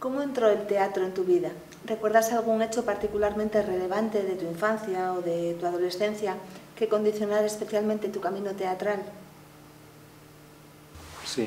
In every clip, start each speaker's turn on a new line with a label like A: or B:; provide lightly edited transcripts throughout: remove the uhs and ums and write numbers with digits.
A: ¿Cómo entró el teatro en tu vida? ¿Recuerdas algún hecho particularmente relevante de tu infancia o de tu adolescencia que condicionara especialmente tu camino teatral?
B: Sí.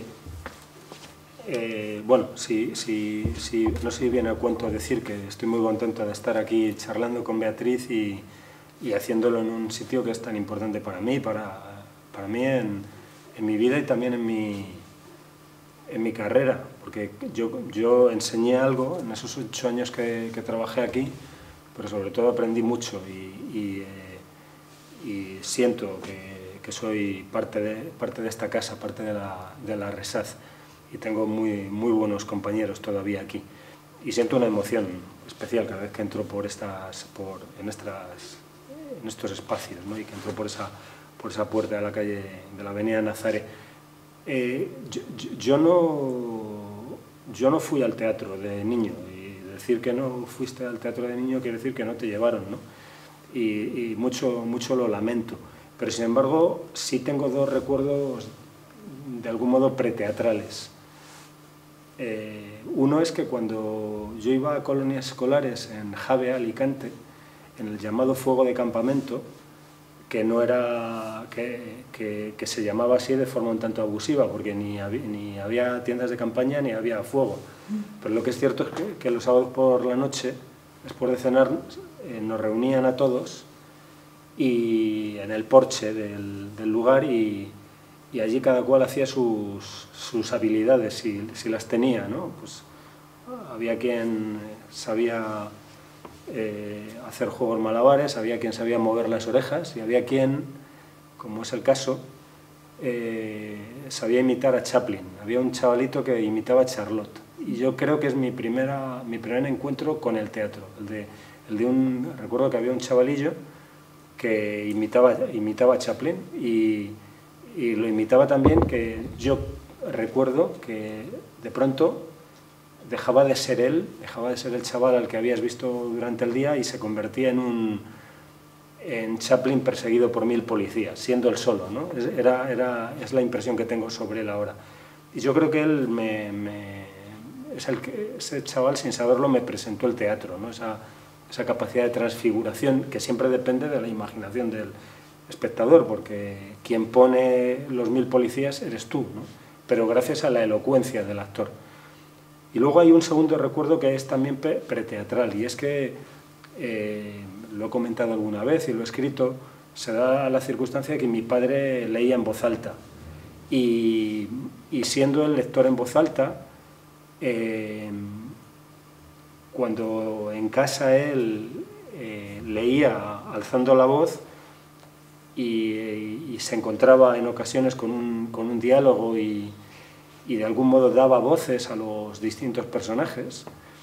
B: Bueno, no sé si viene a cuento decir que estoy muy contento de estar aquí charlando con Beatriz y haciéndolo en un sitio que es tan importante para mí en mi vida y también en mi carrera, porque yo enseñé algo en esos 8 años que trabajé aquí, pero sobre todo aprendí mucho y siento que soy parte de esta casa, parte de la Resaz, y tengo muy buenos compañeros todavía aquí. Y siento una emoción especial cada vez que entro en estos espacios, ¿no? Y que entro por esa puerta de la calle de la Avenida Nazaret. Yo no fui al teatro de niño, y decir que no fuiste al teatro de niño quiere decir que no te llevaron, ¿no? Y mucho lo lamento, pero sin embargo sí tengo 2 recuerdos de algún modo preteatrales. Uno es que cuando yo iba a colonias escolares en Jave, Alicante, en el llamado fuego de campamento, que no era que se llamaba así de forma un tanto abusiva, porque ni había tiendas de campaña ni había fuego. Pero lo que es cierto es que los sábados por la noche, después de cenar, nos reunían a todos y en el porche del lugar y allí cada cual hacía sus habilidades, si las tenía, ¿no? Pues había quien sabía hacer juegos malabares, había quien sabía mover las orejas y había quien, como es el caso, sabía imitar a Chaplin. Había un chavalito que imitaba a Charlotte y yo creo que es mi primer encuentro con el teatro, recuerdo que había un chavalillo que imitaba a Chaplin y lo imitaba también, que yo recuerdo que de pronto dejaba de ser el chaval al que habías visto durante el día y se convertía en Chaplin perseguido por 1000 policías, siendo él solo, ¿no? Es la impresión que tengo sobre él ahora. Y yo creo que él ese chaval, sin saberlo, me presentó el teatro, ¿no? Esa capacidad de transfiguración que siempre depende de la imaginación del espectador, porque quien pone los 1000 policías eres tú, ¿no? Pero gracias a la elocuencia del actor. Y luego hay un segundo recuerdo que es también preteatral, y es que, lo he comentado alguna vez y lo he escrito, se da la circunstancia de que mi padre leía en voz alta, y siendo el lector en voz alta, cuando en casa él leía alzando la voz y se encontraba en ocasiones con un diálogo y de algún modo daba voces a los distintos personajes,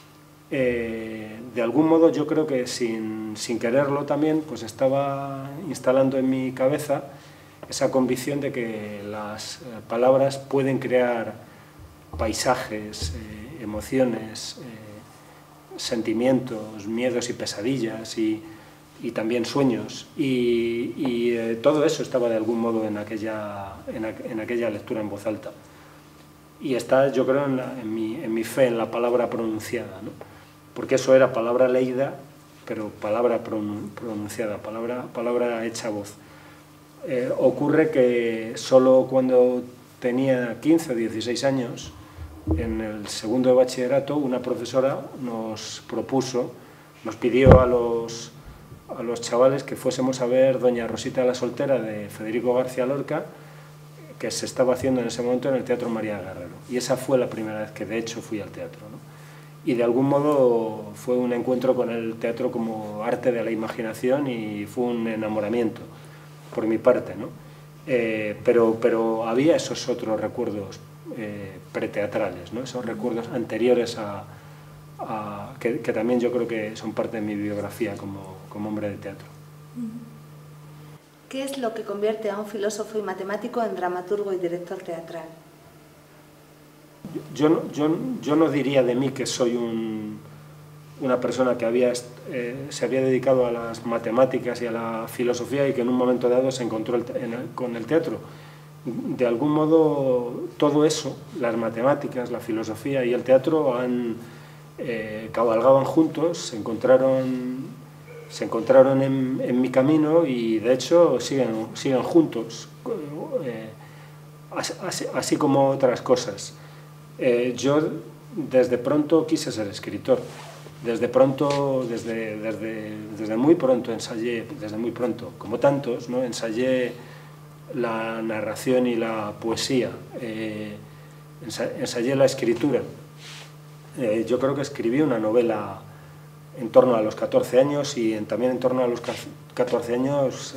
B: de algún modo yo creo que sin quererlo también, pues estaba instalando en mi cabeza esa convicción de que las palabras pueden crear paisajes, emociones, sentimientos, miedos y pesadillas y también sueños, y todo eso estaba de algún modo en aquella lectura en voz alta. Y está, yo creo, en mi fe en la palabra pronunciada, ¿no? Porque eso era palabra leída, pero palabra pronunciada, palabra hecha voz. Ocurre que solo cuando tenía 15 o 16 años, en el segundo de bachillerato, una profesora nos pidió a los chavales que fuésemos a ver Doña Rosita la Soltera de Federico García Lorca, que se estaba haciendo en ese momento en el Teatro María Guerrero. Y esa fue la primera vez que de hecho fui al teatro, ¿no? Y de algún modo fue un encuentro con el teatro como arte de la imaginación y fue un enamoramiento por mi parte, ¿no? Pero había esos otros recuerdos preteatrales, ¿no? Esos recuerdos anteriores que también yo creo que son parte de mi biografía como hombre de teatro.
A: ¿Qué es lo que convierte a un filósofo y matemático en dramaturgo y director teatral?
B: Yo no diría de mí que soy una persona que se había dedicado a las matemáticas y a la filosofía y que en un momento dado se encontró con el teatro. De algún modo todo eso, las matemáticas, la filosofía y el teatro, han cabalgaban juntos, se encontraron en mi camino y de hecho siguen juntos, así como otras cosas. Yo desde pronto quise ser escritor, desde muy pronto ensayé, desde muy pronto, como tantos, ¿no? Ensayé la narración y la poesía, ensayé la escritura. Yo creo que escribí una novela en torno a los 14 años y también en torno a los 14 años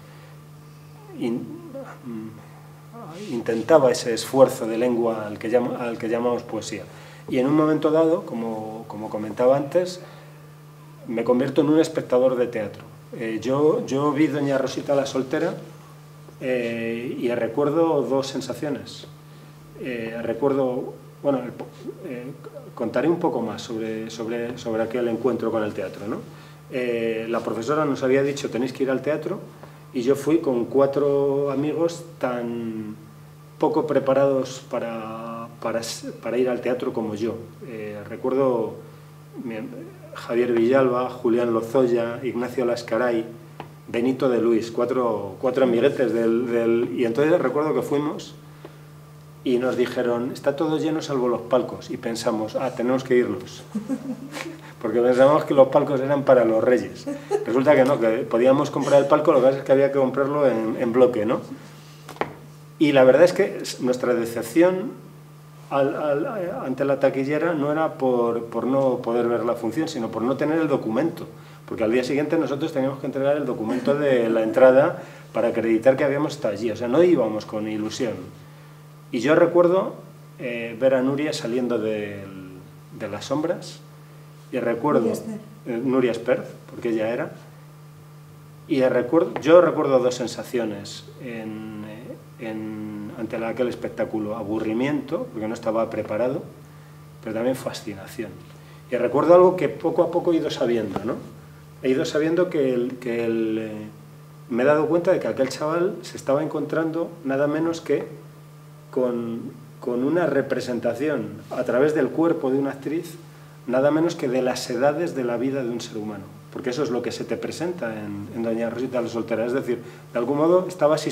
B: intentaba ese esfuerzo de lengua al que llamamos poesía. Y en un momento dado, como comentaba antes, me convierto en un espectador de teatro. Yo vi Doña Rosita la soltera y recuerdo dos sensaciones. Contaré un poco más sobre aquel encuentro con el teatro, ¿no? La profesora nos había dicho tenéis que ir al teatro y yo fui con 4 amigos tan poco preparados para ir al teatro como yo. Recuerdo Javier Villalba, Julián Lozoya, Ignacio Lascaray, Benito de Luis, cuatro amiguetes y entonces recuerdo que fuimos y nos dijeron, está todo lleno salvo los palcos, y pensamos, tenemos que irnos, porque pensábamos que los palcos eran para los reyes. Resulta que no, que podíamos comprar el palco, lo que pasa es que había que comprarlo en bloque, ¿no? Y la verdad es que nuestra decepción ante la taquillera no era por no poder ver la función, sino por no tener el documento, porque al día siguiente nosotros teníamos que entregar el documento de la entrada para acreditar que habíamos estado allí, o sea, no íbamos con ilusión. Y yo recuerdo ver a Nuria saliendo de las sombras, y recuerdo Nuria Espert, porque ella era, y yo recuerdo dos sensaciones ante aquel espectáculo: aburrimiento, porque no estaba preparado, pero también fascinación. Y recuerdo algo que poco a poco he ido sabiendo, ¿no? He ido sabiendo me he dado cuenta de que aquel chaval se estaba encontrando nada menos que con una representación a través del cuerpo de una actriz, nada menos que de las edades de la vida de un ser humano, porque eso es lo que se te presenta en Doña Rosita la soltera. Es decir, de algún modo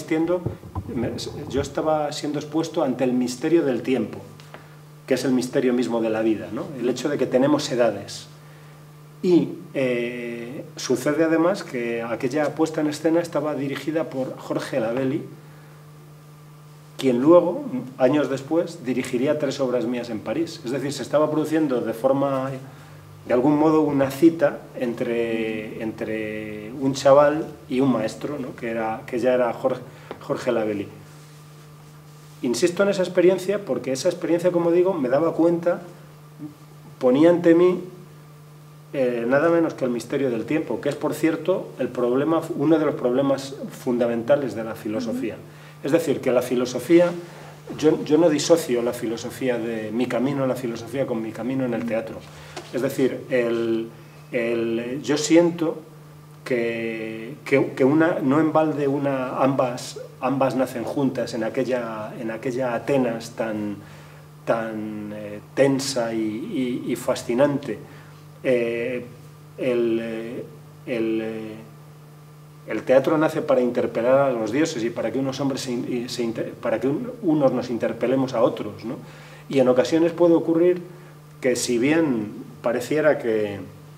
B: yo estaba siendo expuesto ante el misterio del tiempo, que es el misterio mismo de la vida, ¿no? El hecho de que tenemos edades. Y sucede además que aquella puesta en escena estaba dirigida por Jorge Labelli, quien luego, años después, dirigiría 3 obras mías en París. Es decir, se estaba produciendo de algún modo, una cita entre un chaval y un maestro, ¿no? que ya era Jorge Labelli. Insisto en esa experiencia porque esa experiencia, como digo, me daba cuenta, ponía ante mí nada menos que el misterio del tiempo, que es, por cierto, uno de los problemas fundamentales de la filosofía. Es decir, que la filosofía, yo no disocio la filosofía de mi camino en la filosofía con mi camino en el teatro. Es decir, yo siento que no en balde ambas nacen juntas en aquella Atenas tan tensa y fascinante. El teatro nace para interpelar a los dioses y para que unos hombres unos nos interpelemos a otros, ¿no? Y en ocasiones puede ocurrir que, si bien pareciera que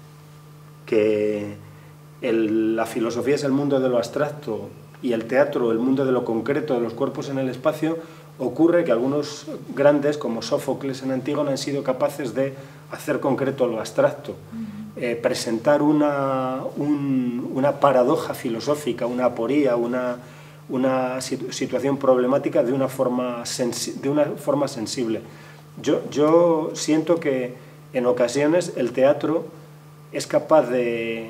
B: la filosofía es el mundo de lo abstracto y el teatro el mundo de lo concreto, de los cuerpos en el espacio, ocurre que algunos grandes, como Sófocles en Antígona, han sido capaces de hacer concreto lo abstracto. Presentar una paradoja filosófica, una aporía, una situación problemática de una forma sensible. Yo siento que en ocasiones el teatro es capaz de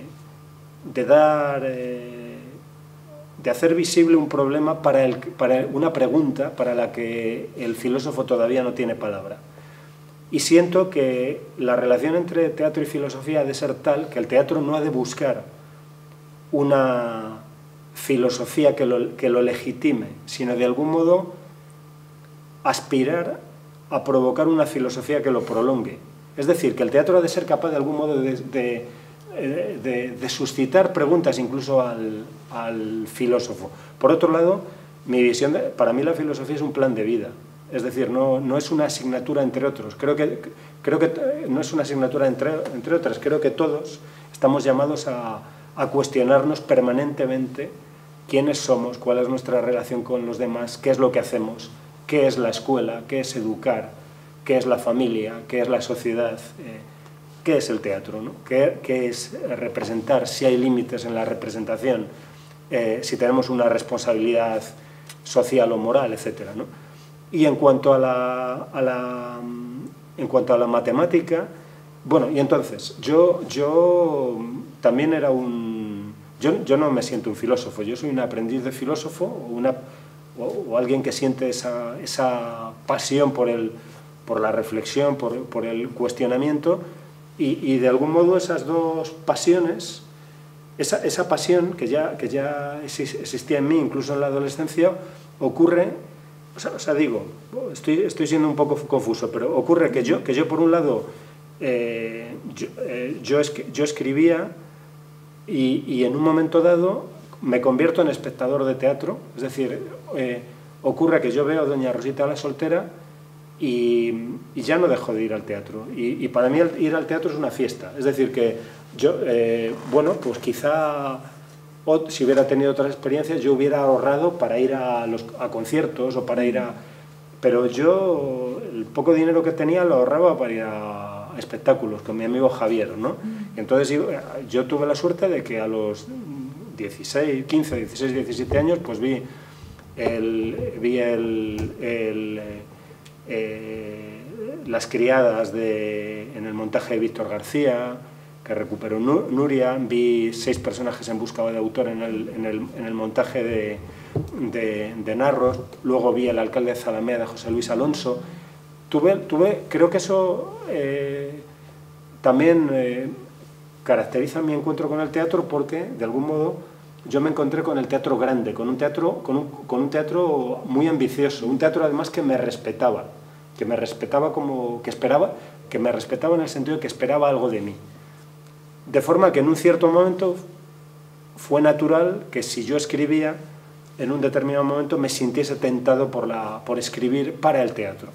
B: hacer visible un problema para una pregunta para la que el filósofo todavía no tiene palabra. Y siento que la relación entre teatro y filosofía ha de ser tal que el teatro no ha de buscar una filosofía que lo legitime, sino de algún modo aspirar a provocar una filosofía que lo prolongue. Es decir, que el teatro ha de ser capaz de algún modo de suscitar preguntas incluso al filósofo. Por otro lado, para mí la filosofía es un plan de vida. Es decir, no es una asignatura entre otros. Creo que no es una asignatura entre otras. Creo que todos estamos llamados a cuestionarnos permanentemente quiénes somos, cuál es nuestra relación con los demás, qué es lo que hacemos, qué es la escuela, qué es educar, qué es la familia, qué es la sociedad, qué es el teatro, ¿no? ¿Qué es representar, si hay límites en la representación, si tenemos una responsabilidad social o moral, etcétera, ¿no? Y en cuanto a la matemática, bueno, y entonces, yo también era yo no me siento un filósofo, yo soy un aprendiz de filósofo o alguien que siente esa pasión por la reflexión, por el cuestionamiento, y de algún modo esas dos pasiones, esa pasión que ya existía en mí incluso en la adolescencia, ocurre, o sea, digo, estoy siendo un poco confuso, pero ocurre que yo por un lado, yo escribía y en un momento dado me convierto en espectador de teatro, es decir, ocurre que yo veo a Doña Rosita la soltera y ya no dejo de ir al teatro, y para mí ir al teatro es una fiesta, es decir, que yo, bueno, pues quizá si hubiera tenido otras experiencias yo hubiera ahorrado para ir a conciertos o para ir pero yo el poco dinero que tenía lo ahorraba para ir a espectáculos con mi amigo Javier, ¿no? Y entonces yo tuve la suerte de que a los 15, 16, 17 años pues vi Las criadas en el montaje de Víctor García, que recuperó Nuria, vi 6 personajes en busca de autor en el montaje de Narros, luego vi El alcalde de Zalamea de José Luis Alonso. Creo que eso también caracteriza mi encuentro con el teatro, porque de algún modo yo me encontré con el teatro grande, con un teatro muy ambicioso, un teatro además que me respetaba que me respetaba en el sentido de que esperaba algo de mí. De forma que en un cierto momento fue natural que si yo escribía, en un determinado momento me sintiese tentado por escribir para el teatro.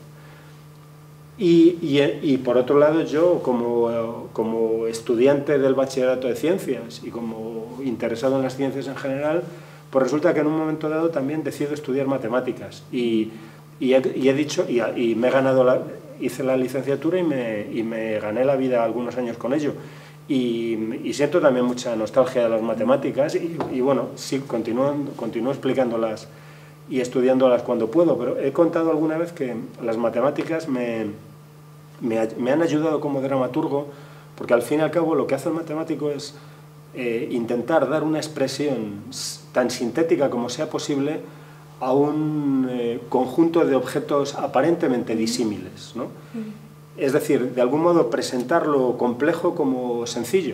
B: Y por otro lado, yo como estudiante del bachillerato de ciencias y como interesado en las ciencias en general, pues resulta que en un momento dado también decido estudiar matemáticas y me he ganado hice la licenciatura y me gané la vida algunos años con ello. Y siento también mucha nostalgia de las matemáticas y bueno, sí, continúo explicándolas y estudiándolas cuando puedo, pero he contado alguna vez que las matemáticas me han ayudado como dramaturgo, porque al fin y al cabo lo que hace el matemático es intentar dar una expresión tan sintética como sea posible a un conjunto de objetos aparentemente disímiles, ¿no? Es decir, de algún modo presentar lo complejo como sencillo.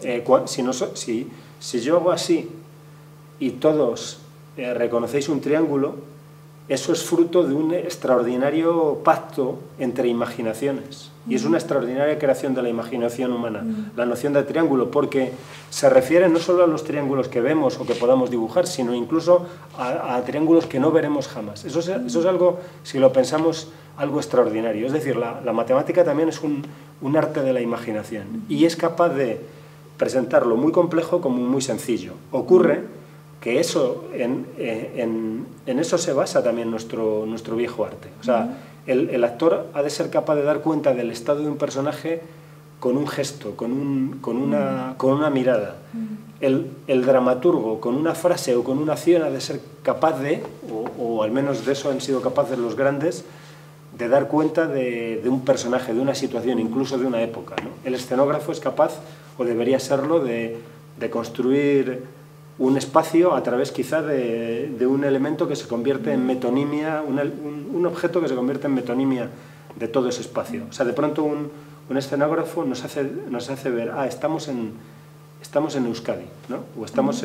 B: Si yo hago así y todos reconocéis un triángulo, eso es fruto de un extraordinario pacto entre imaginaciones. Y es una extraordinaria creación de la imaginación humana, la noción de triángulo, porque se refiere no solo a los triángulos que vemos o que podamos dibujar, sino incluso a triángulos que no veremos jamás. Eso es algo, si lo pensamos, algo extraordinario. Es decir, la matemática también es un arte de la imaginación y es capaz de presentar lo muy complejo como muy sencillo. Ocurre que eso, en eso se basa también nuestro viejo arte. O sea, el actor ha de ser capaz de dar cuenta del estado de un personaje con un gesto, con una mirada. El dramaturgo, con una frase o con una acción, ha de ser capaz o al menos de eso han sido capaces los grandes, de dar cuenta de un personaje, de una situación, incluso de una época, ¿no? El escenógrafo es capaz, o debería serlo, de construir un espacio a través quizá de un elemento que se convierte en metonimia, un objeto que se convierte en metonimia de todo ese espacio. O sea, de pronto un escenógrafo nos hace ver, estamos en Euskadi, ¿no? o estamos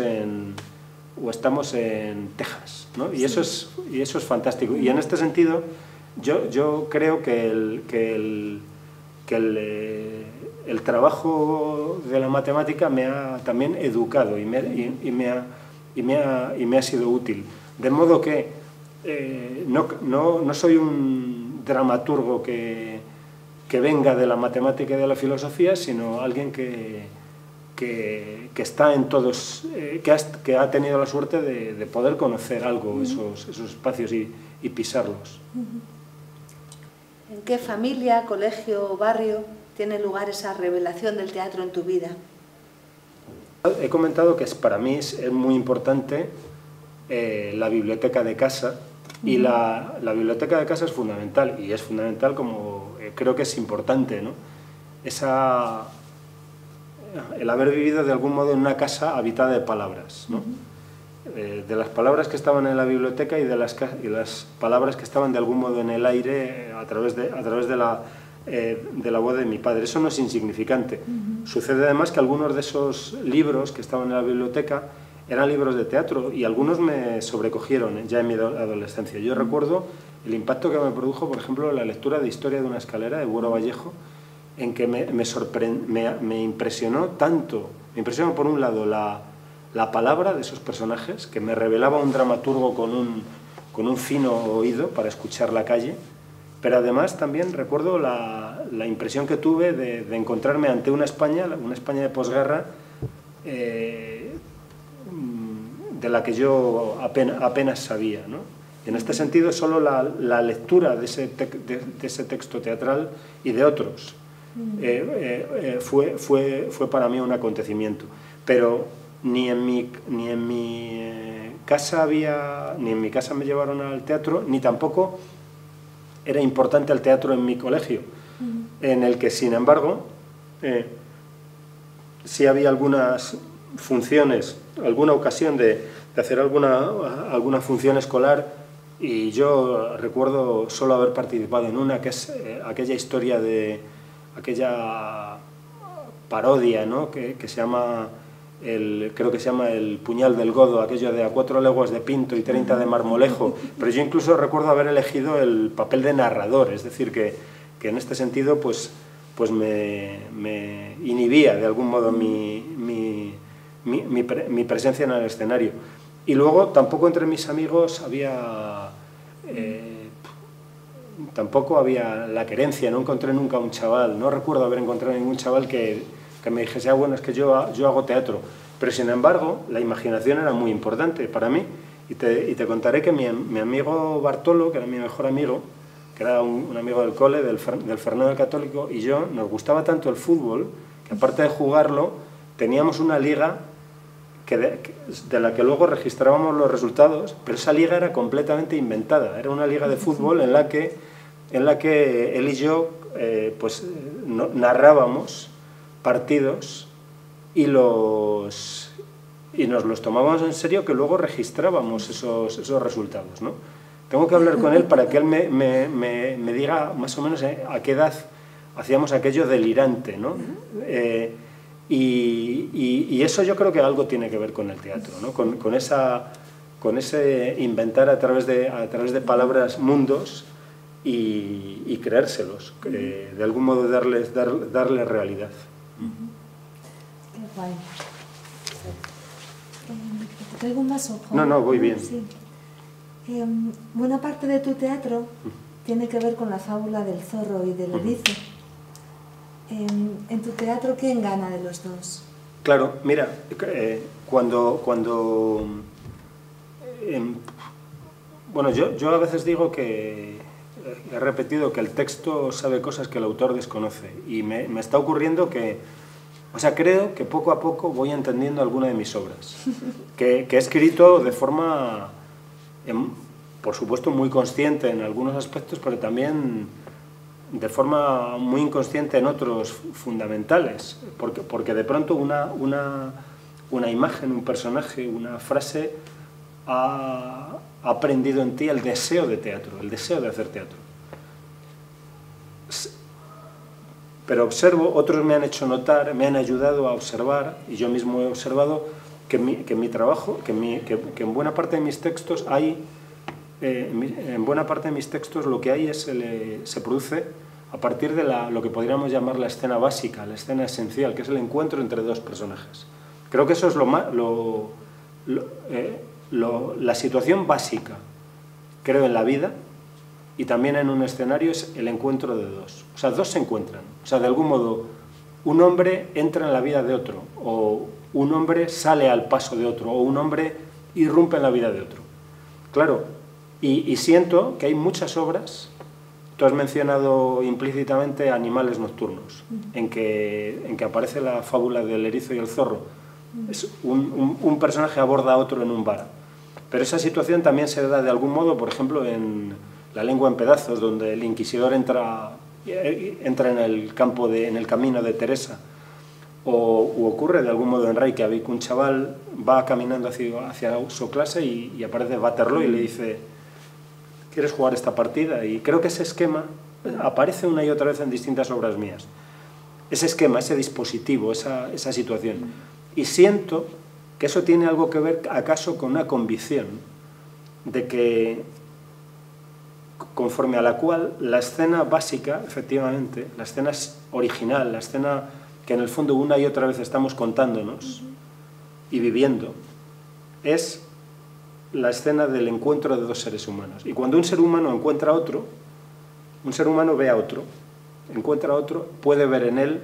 B: en Texas, ¿no? Y eso es fantástico. Y en este sentido, yo creo que que el trabajo de la matemática me ha también educado y me ha sido útil. De modo que no soy un dramaturgo que venga de la matemática y de la filosofía, sino alguien que está en todos, que ha tenido la suerte de poder conocer algo, esos espacios y pisarlos.
A: ¿En qué familia, colegio o barrio tiene lugar esa revelación del teatro en tu vida?
B: He comentado que para mí es muy importante la biblioteca de casa, y la biblioteca de casa es fundamental, y es fundamental como creo que es importante, ¿no? El haber vivido de algún modo en una casa habitada de palabras, ¿no? De las palabras que estaban en la biblioteca y de las palabras que estaban de algún modo en el aire a través de la voz de mi padre. Eso no es insignificante. Sucede además que algunos de esos libros que estaban en la biblioteca eran libros de teatro, y algunos me sobrecogieron ya en mi adolescencia. Yo recuerdo el impacto que me produjo, por ejemplo, la lectura de Historia de una escalera de Buero Vallejo, en que me impresionó tanto. Me impresionó, por un lado, la palabra de esos personajes, que me revelaba un dramaturgo con un fino oído para escuchar la calle, pero además también recuerdo la impresión que tuve de encontrarme ante una España de posguerra, de la que yo apenas sabía, ¿no? Y en este sentido, solo la lectura de ese texto teatral y de otros fue para mí un acontecimiento. Pero ni en mi casa me llevaron al teatro, ni tampoco era importante el teatro en mi colegio, en el que, sin embargo, sí había algunas funciones, alguna ocasión de hacer alguna función escolar, y yo recuerdo solo haber participado en una, que es aquella historia de aquella parodia, ¿no? que se llama creo que se llama El puñal del Godo, aquello de A 4 leguas de Pinto y 30 de Marmolejo, pero yo incluso recuerdo haber elegido el papel de narrador, es decir, que en este sentido pues me inhibía de algún modo mi presencia en el escenario. Y luego tampoco entre mis amigos tampoco había la querencia, no encontré nunca un chaval, no recuerdo haber encontrado ningún chaval que me dijese, bueno, es que yo hago teatro, pero sin embargo la imaginación era muy importante para mí, y te contaré que mi amigo Bartolo, que era mi mejor amigo, que era un amigo del cole, del Fernando del Católico, y yo, nos gustaba tanto el fútbol, que aparte de jugarlo, teníamos una liga de la que luego registrábamos los resultados, pero esa liga era completamente inventada, era una liga de fútbol en la que él y yo narrábamos partidos y nos los tomábamos en serio, que luego registrábamos esos resultados, ¿no? Tengo que hablar con él para que él me diga más o menos a qué edad hacíamos aquello delirante, ¿no? Y eso yo creo que algo tiene que ver con el teatro, ¿no? Con ese inventar a través de palabras mundos y creérselos, de algún modo darles realidad.
C: Qué guay. ¿Te traigo un vaso, Juan?
B: No, voy bien.
C: Sí. Buena parte de tu teatro tiene que ver con la fábula del zorro y del erizo. En tu teatro, ¿quién gana de los dos?
B: Claro, mira, cuando bueno, yo a veces digo que he repetido que el texto sabe cosas que el autor desconoce, y me está ocurriendo creo que poco a poco voy entendiendo alguna de mis obras, que he escrito de forma, por supuesto, muy consciente en algunos aspectos, pero también de forma muy inconsciente en otros fundamentales, porque de pronto una imagen, un personaje, una frase ha aprendido en ti el deseo de teatro, el deseo de hacer teatro. Pero observo, otros me han hecho notar, me han ayudado a observar, y yo mismo he observado que mi trabajo, que en buena parte de mis textos hay, en buena parte de mis textos lo que hay es se produce a partir de lo que podríamos llamar la escena básica, la escena esencial, que es el encuentro entre dos personajes. Creo que eso es la situación básica, creo, en la vida, y también en un escenario, es el encuentro de dos. O sea, dos se encuentran. O sea, de algún modo, un hombre entra en la vida de otro, o un hombre sale al paso de otro, o un hombre irrumpe en la vida de otro. Claro, y siento que hay muchas obras, tú has mencionado implícitamente Animales nocturnos, en que aparece la fábula del erizo y el zorro. Es un personaje aborda a otro en un bar. Pero esa situación también se da de algún modo, por ejemplo, en La lengua en pedazos, donde el inquisidor entra en el camino de Teresa. O ocurre de algún modo en Reykjavik, un chaval va caminando hacia su clase y aparece Waterloo y le dice: ¿quieres jugar esta partida? Y creo que ese esquema aparece una y otra vez en distintas obras mías. Ese esquema, ese dispositivo, esa situación. Y siento que eso tiene algo que ver, acaso, con una convicción de que, conforme a la cual la escena básica, efectivamente, la escena original, la escena que en el fondo una y otra vez estamos contándonos y viviendo, es la escena del encuentro de dos seres humanos. Y cuando un ser humano encuentra a otro, un ser humano ve a otro, encuentra a otro, puede ver en él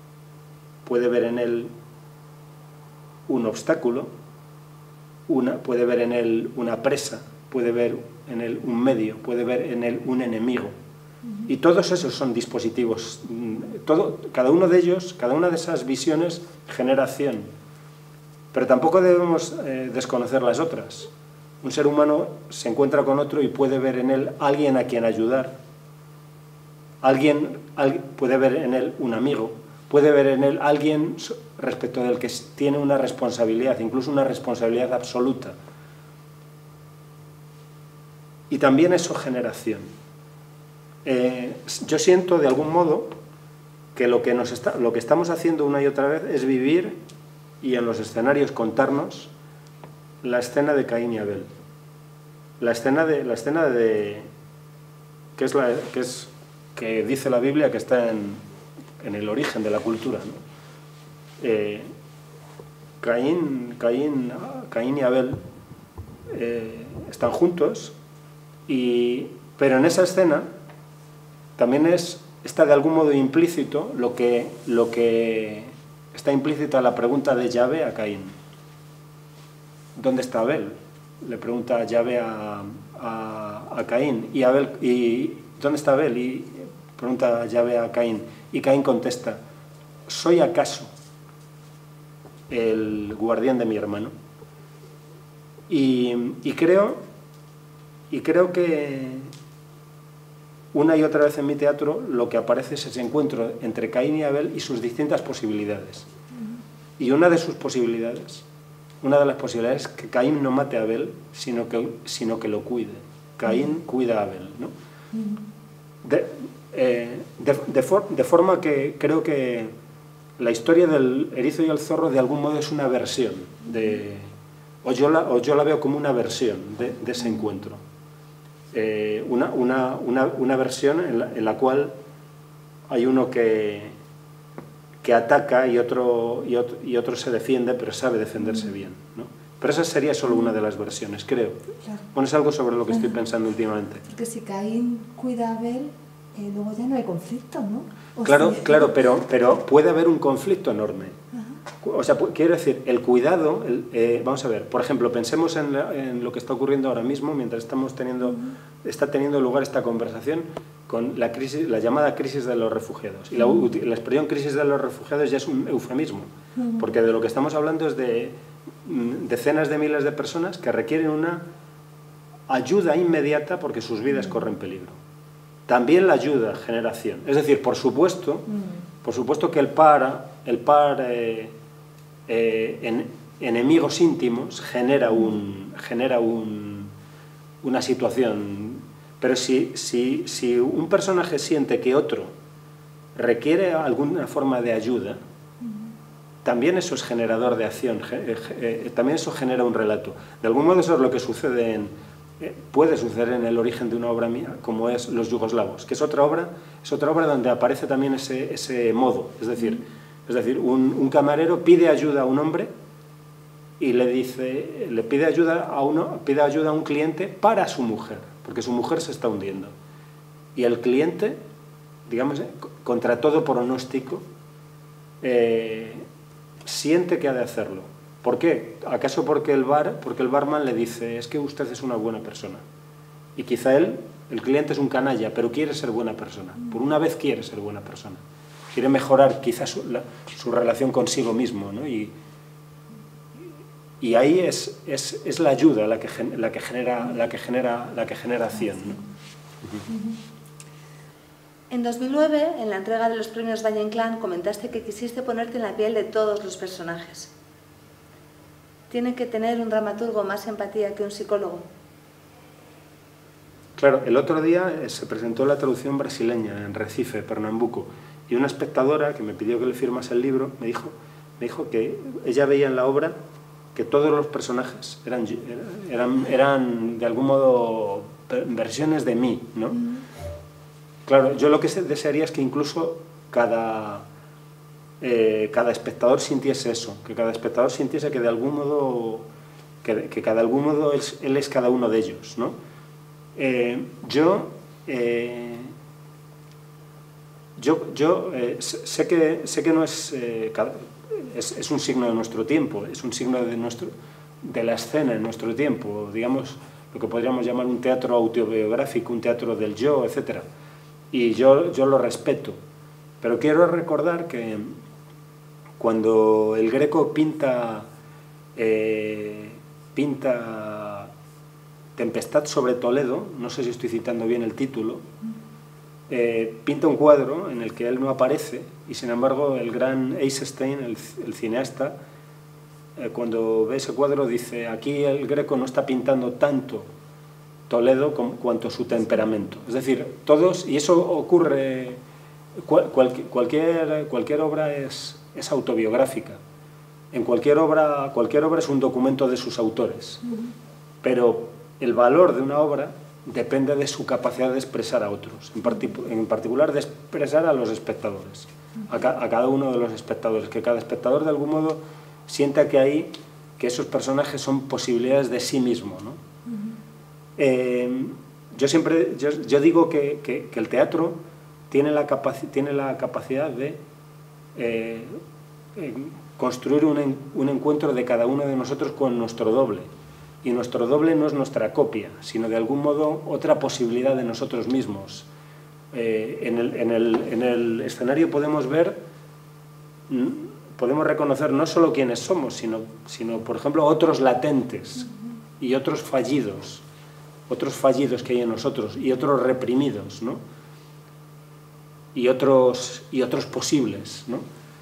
B: un obstáculo, puede ver en él una presa, puede ver en él un medio, puede ver en él un enemigo. Y todos esos son dispositivos. Cada uno de ellos, cada una de esas visiones genera acción. Pero tampoco debemos desconocer las otras. Un ser humano se encuentra con otro y puede ver en él alguien a quien ayudar. Puede ver en él un amigo. Puede ver en él alguien respecto del que tiene una responsabilidad, incluso una responsabilidad absoluta. Y también eso genera acción. Yo siento, de algún modo, que lo que estamos haciendo una y otra vez es vivir y en los escenarios contarnos la escena de Caín y Abel. La escena de que dice la Biblia que está en el origen de la cultura, ¿no? Caín y Abel están juntos, pero en esa escena también está de algún modo implícito lo que está implícita la pregunta de Yahvé a Caín. ¿Dónde está Abel? Le pregunta Yahvé a Caín. ¿Y dónde está Abel? Y pregunta Yahvé a Caín. Y Caín contesta: ¿soy acaso el guardián de mi hermano? Y creo que una y otra vez en mi teatro lo que aparece es ese encuentro entre Caín y Abel y sus distintas posibilidades. Y una de sus posibilidades, una de las posibilidades es que Caín no mate a Abel, sino que lo cuide. Caín cuida a Abel, ¿no? De forma que creo que la historia del erizo y el zorro de algún modo es una versión, o yo la veo como una versión de ese encuentro. Una versión en la cual hay uno que ataca y otro se defiende, pero sabe defenderse bien, ¿no? Pero esa sería solo una de las versiones, creo.
C: Claro.
B: Bueno, es algo sobre lo que estoy pensando últimamente.
C: Porque si Caín cuida a Abel, luego ya no hay conflicto, ¿no?
B: Claro, pero puede haber un conflicto enorme. O sea, quiero decir, el cuidado, vamos a ver, por ejemplo, pensemos en lo que está ocurriendo ahora mismo mientras está teniendo lugar esta conversación con la llamada crisis de los refugiados. Y la expresión crisis de los refugiados ya es un eufemismo, porque de lo que estamos hablando es de decenas de miles de personas que requieren una ayuda inmediata porque sus vidas corren peligro. También la ayuda genera acción. Es decir, por supuesto que el par enemigos íntimos genera una situación. Pero si un personaje siente que otro requiere alguna forma de ayuda, también eso es generador de acción, también eso genera un relato. De algún modo eso es lo que sucede puede suceder en el origen de una obra mía, como es Los yugoslavos, que es otra obra donde aparece también ese modo. Es decir, un camarero pide ayuda a un hombre y le pide ayuda a un cliente para su mujer, porque su mujer se está hundiendo. Y el cliente, digamos, contra todo pronóstico, siente que ha de hacerlo. ¿Por qué? ¿Acaso porque el barman le dice, es que usted es una buena persona? Y quizá el cliente es un canalla, pero quiere ser buena persona. Por una vez quiere ser buena persona. Quiere mejorar quizás su relación consigo mismo, ¿no? Y ahí es la ayuda la que genera acción, ¿no?
A: En 2009, en la entrega de los premios Valle Inclán, comentaste que quisiste ponerte en la piel de todos los personajes. ¿Tiene que tener un dramaturgo más empatía que un psicólogo?
B: Claro, el otro día se presentó la traducción brasileña en Recife, Pernambuco, y una espectadora que me pidió que le firmase el libro me dijo que ella veía en la obra que todos los personajes eran de algún modo versiones de mí, ¿no? Claro, yo lo que desearía es que incluso cada espectador sintiese eso, que cada espectador sintiese que de algún modo él es cada uno de ellos, ¿no? Yo sé que no es un signo de nuestro tiempo, es un signo de la escena en nuestro tiempo, digamos, lo que podríamos llamar un teatro autobiográfico, un teatro del yo, etc. Y yo lo respeto, pero quiero recordar que cuando el Greco pinta Tempestad sobre Toledo, no sé si estoy citando bien el título, pinta un cuadro en el que él no aparece y sin embargo el gran Eisenstein, el cineasta, cuando ve ese cuadro dice, aquí el Greco no está pintando tanto Toledo cuanto su temperamento. Es decir, todos, y eso ocurre, cualquier obra es autobiográfica. En cualquier obra es un documento de sus autores. Pero el valor de una obra depende de su capacidad de expresar a otros, en particular de expresar a los espectadores, a cada uno de los espectadores, que cada espectador de algún modo sienta que esos personajes son posibilidades de sí mismo, ¿no? Yo digo que el teatro tiene la capacidad de construir un encuentro de cada uno de nosotros con nuestro doble. Y nuestro doble no es nuestra copia, sino de algún modo otra posibilidad de nosotros mismos. En el escenario podemos reconocer no solo quiénes somos, sino por ejemplo, otros latentes y otros fallidos que hay en nosotros y otros reprimidos, ¿no? y otros posibles, ¿no?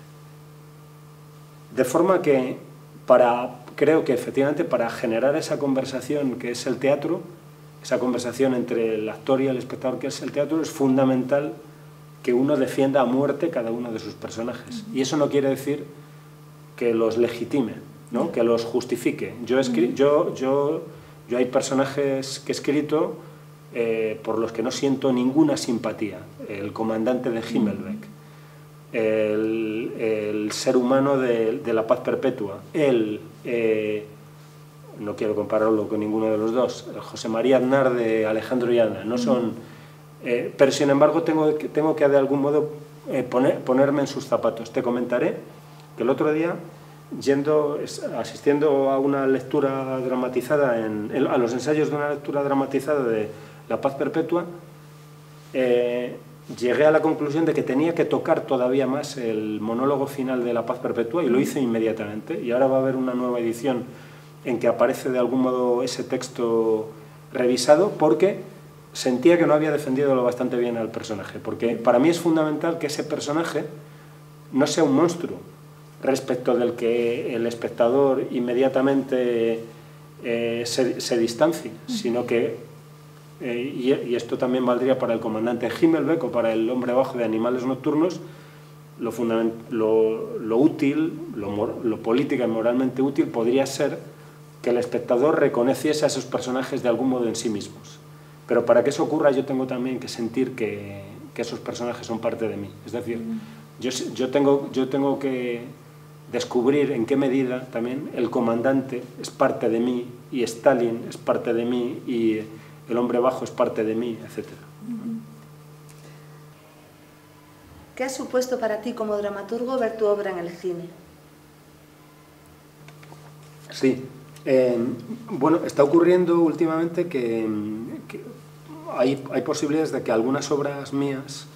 B: De forma que creo que efectivamente para generar esa conversación que es el teatro, esa conversación entre el actor y el espectador que es el teatro, es fundamental que uno defienda a muerte cada uno de sus personajes. Y eso no quiere decir que los legitime, ¿no? Que los justifique. Yo hay personajes que he escrito por los que no siento ninguna simpatía. El comandante de Himmelbeck, el ser humano de la paz perpetua, no quiero compararlo con ninguno de los dos, José María Aznar de Alejandro Llana, no son... pero sin embargo tengo que de algún modo ponerme en sus zapatos. Te comentaré que el otro día, asistiendo a una lectura dramatizada, a los ensayos de una lectura dramatizada de La Paz Perpetua, llegué a la conclusión de que tenía que tocar todavía más el monólogo final de La Paz Perpetua y lo hice inmediatamente. Y ahora va a haber una nueva edición en que aparece de algún modo ese texto revisado, porque sentía que no había defendido lo bastante bien al personaje. Porque para mí es fundamental que ese personaje no sea un monstruo respecto del que el espectador inmediatamente se distancie, sino que, y esto también valdría para el comandante Himmelbeck o para el hombre bajo de Animales Nocturnos, lo útil, lo política y moralmente útil podría ser que el espectador reconociese a esos personajes de algún modo en sí mismos. Pero para que eso ocurra yo tengo también que sentir que esos personajes son parte de mí. Es decir, yo tengo que descubrir en qué medida también el comandante es parte de mí, y Stalin es parte de mí, y el hombre bajo es parte de mí, etc.
A: ¿Qué ha supuesto para ti como dramaturgo ver tu obra en el cine?
B: Sí. Bueno, está ocurriendo últimamente que hay posibilidades de que algunas obras mías,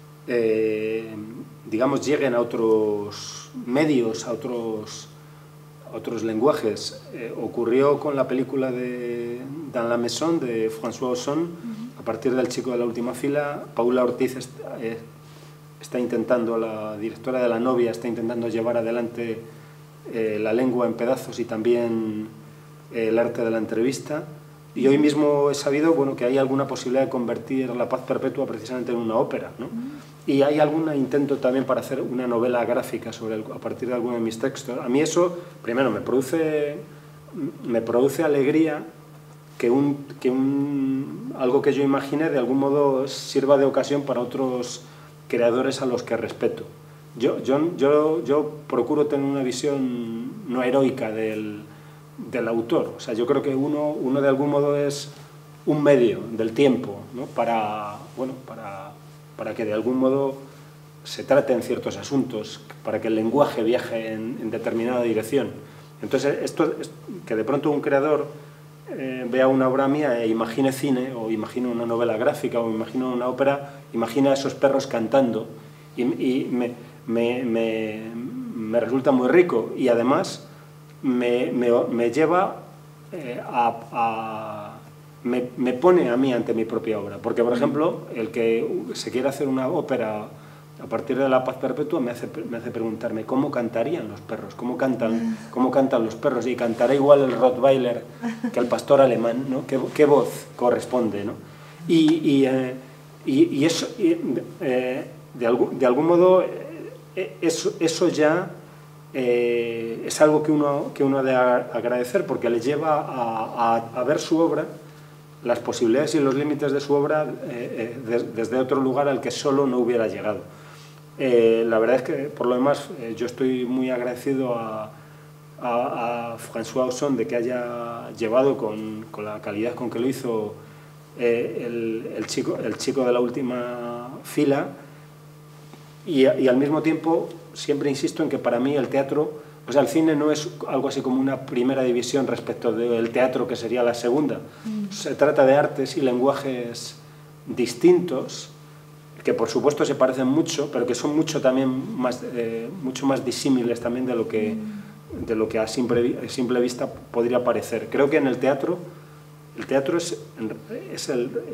B: digamos, lleguen a otros medios, a otros lenguajes. Ocurrió con la película de Dans la Maison de François Ozon. A partir del Chico de la última fila, Paula Ortiz está intentando, la directora de La novia, está intentando llevar adelante La lengua en pedazos y también El arte de la entrevista. Y hoy mismo he sabido, bueno, que hay alguna posibilidad de convertir La paz perpetua precisamente en una ópera, ¿no? Y hay algún intento también para hacer una novela gráfica a partir de alguno de mis textos. A mí eso, primero, me produce alegría que algo que yo imagine de algún modo sirva de ocasión para otros creadores a los que respeto. Yo procuro tener una visión no heroica del autor. O sea, yo creo que uno de algún modo es un medio del tiempo, ¿no? para que de algún modo se traten ciertos asuntos, para que el lenguaje viaje en determinada dirección. Entonces, que de pronto un creador vea una obra mía e imagine cine, o imagine una novela gráfica, o imagine una ópera, imagina a esos perros cantando, y me resulta muy rico, y además me lleva me pone a mí ante mi propia obra. Porque, por ejemplo, el que se quiera hacer una ópera a partir de La paz perpetua me hace preguntarme cómo cantarían los perros, cómo cantan los perros, y cantará igual el Rottweiler que el pastor alemán, ¿no? ¿Qué voz corresponde, ¿no? Y eso, de algún modo, eso ya es algo que uno ha de agradecer, porque le lleva a ver su obra, las posibilidades y los límites de su obra desde otro lugar al que solo no hubiera llegado. La verdad es que, por lo demás, yo estoy muy agradecido a François Ozon de que haya llevado con la calidad con que lo hizo el chico de la última fila, y al mismo tiempo siempre insisto en que para mí el teatro, o sea, el cine no es algo así como una primera división respecto del teatro, que sería la segunda. Se trata de artes y lenguajes distintos, que por supuesto se parecen mucho, pero que son mucho más disímiles también de lo que a simple vista podría parecer. Creo que en el teatro es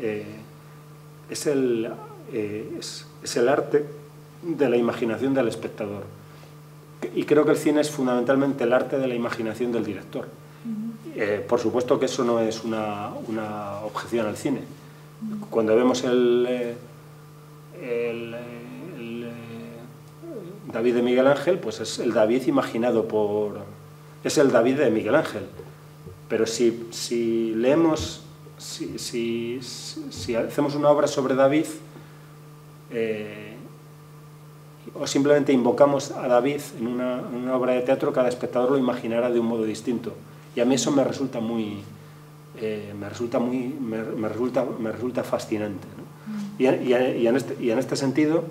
B: el arte de la imaginación del espectador. Y creo que el cine es fundamentalmente el arte de la imaginación del director. Por supuesto que eso no es una objeción al cine. Cuando vemos el David de Miguel Ángel, pues es el David imaginado es el David de Miguel Ángel. Pero si leemos, si hacemos una obra sobre David, o simplemente invocamos a David en una obra de teatro, cada espectador lo imaginará de un modo distinto. Y a mí eso me resulta fascinante, ¿no? Y en este sentido,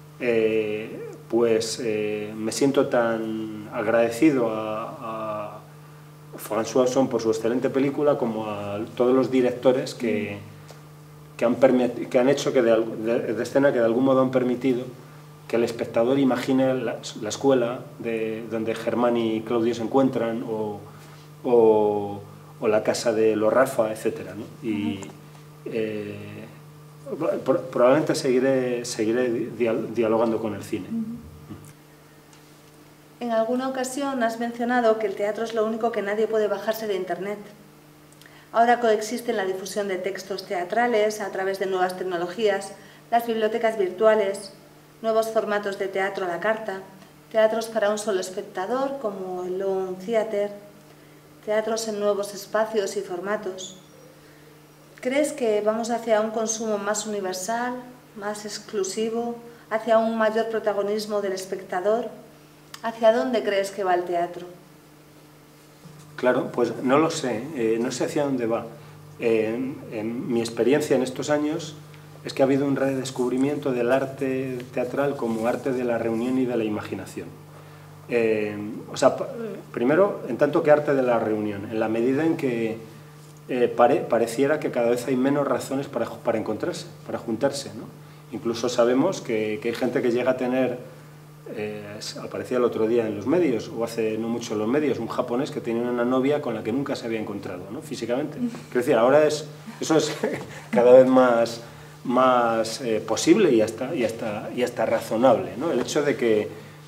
B: me siento tan agradecido a François Ozon por su excelente película, como a todos los directores que han hecho de escena, que de algún modo han permitido que el espectador imagine la escuela donde Germán y Claudio se encuentran, o la casa de los Rafa, etc., ¿no? Y probablemente seguiré dialogando con el cine.
A: En alguna ocasión has mencionado que el teatro es lo único que nadie puede bajarse de Internet. Ahora coexisten la difusión de textos teatrales a través de nuevas tecnologías, las bibliotecas virtuales, nuevos formatos de teatro a la carta, teatros para un solo espectador como el Lone Theatre. teatros en nuevos espacios y formatos. ¿Crees que vamos hacia un consumo más universal, más exclusivo, hacia un mayor protagonismo del espectador? ¿Hacia dónde crees que va el teatro?
B: Claro, pues no lo sé, no sé hacia dónde va. En mi experiencia en estos años es que ha habido un redescubrimiento del arte teatral como arte de la reunión y de la imaginación. O sea, primero, en tanto que arte de la reunión, en la medida en que pareciera que cada vez hay menos razones para encontrarse, para juntarse, ¿no? Incluso sabemos que hay gente que llega a tener, aparecía el otro día en los medios, o hace no mucho en los medios, un japonés que tenía una novia con la que nunca se había encontrado, ¿no? Físicamente. Quiero decir, ahora eso es cada vez más posible y hasta razonable, ¿no? El hecho de que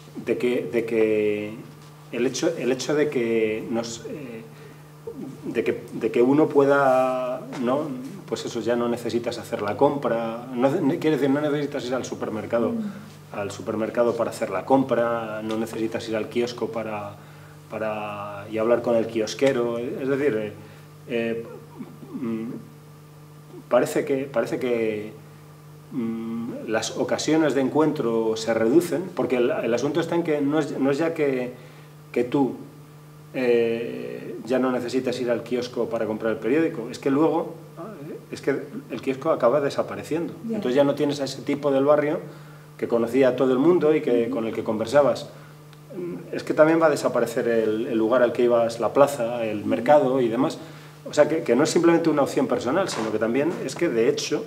B: uno pueda, ¿no? Pues eso, ya no necesitas hacer la compra, quiere decir, no necesitas ir al supermercado para hacer la compra, no necesitas ir al kiosco y hablar con el kiosquero, es decir, parece que las ocasiones de encuentro se reducen, porque el asunto está en que no es ya que tú ya no necesitas ir al kiosco para comprar el periódico, es que luego el kiosco acaba desapareciendo. Yeah. Entonces ya no tienes a ese tipo del barrio que conocía a todo el mundo y con el que conversabas. Es que también va a desaparecer el lugar al que ibas, la plaza, el mercado y demás. O sea, que no es simplemente una opción personal, sino que también es que de hecho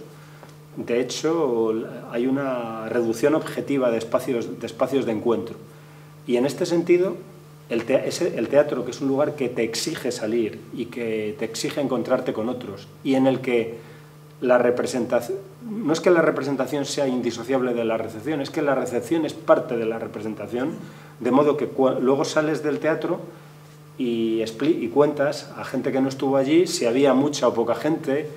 B: hay una reducción objetiva de espacios de encuentro. Y en este sentido, el teatro, que es un lugar que te exige salir y que te exige encontrarte con otros, y en el que la representación, no es que la representación sea indisociable de la recepción, es que la recepción es parte de la representación, de modo que luego sales del teatro y cuentas a gente que no estuvo allí si había mucha o poca gente,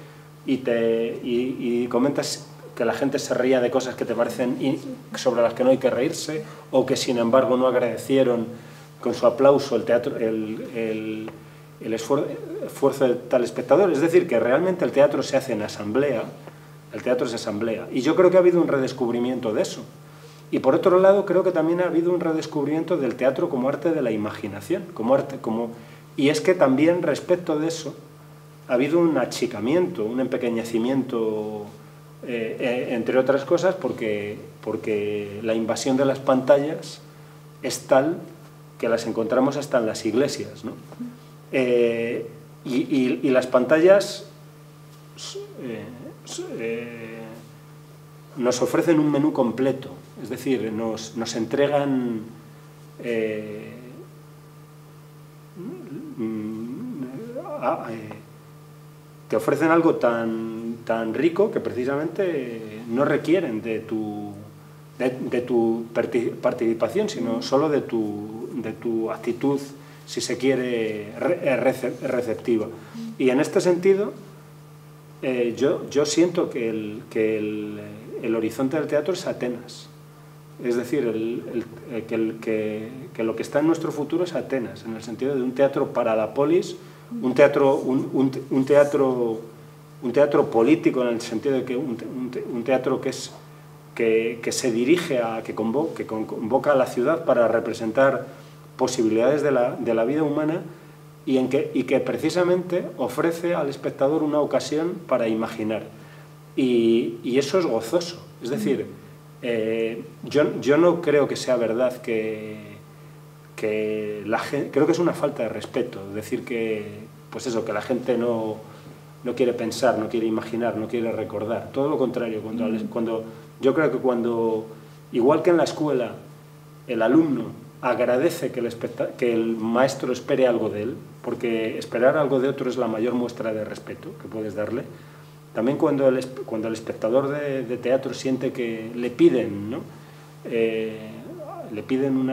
B: y comentas que la gente se reía de cosas que te parecen sobre las que no hay que reírse, o que sin embargo no agradecieron con su aplauso el esfuerzo de tal espectador. Es decir, que realmente el teatro se hace en asamblea, el teatro es asamblea, y yo creo que ha habido un redescubrimiento de eso. Y por otro lado, creo que también ha habido un redescubrimiento del teatro como arte de la imaginación, y es que también respecto de eso ha habido un achicamiento, un empequeñecimiento, entre otras cosas, porque la invasión de las pantallas es tal que las encontramos hasta en las iglesias, ¿no? Y las pantallas nos ofrecen un menú completo, es decir, nos entregan te ofrecen algo tan rico que precisamente no requieren de tu participación, sino solo de tu actitud, si se quiere, receptiva. Y en este sentido, yo siento que el horizonte del teatro es Atenas. Es decir, que lo que está en nuestro futuro es Atenas, en el sentido de un teatro para la polis, un teatro político, en el sentido de que un teatro que se dirige que convoca a la ciudad para representar posibilidades de la vida humana, y que precisamente ofrece al espectador una ocasión para imaginar. Y eso es gozoso. Es decir, yo no creo que sea verdad que la gente, creo que es una falta de respeto decir que la gente no quiere pensar, no quiere imaginar, no quiere recordar. Todo lo contrario, yo creo que igual que en la escuela el alumno agradece que el maestro espere algo de él, porque esperar algo de otro es la mayor muestra de respeto que puedes darle, también cuando el espectador de teatro siente que le piden, ¿no? Le piden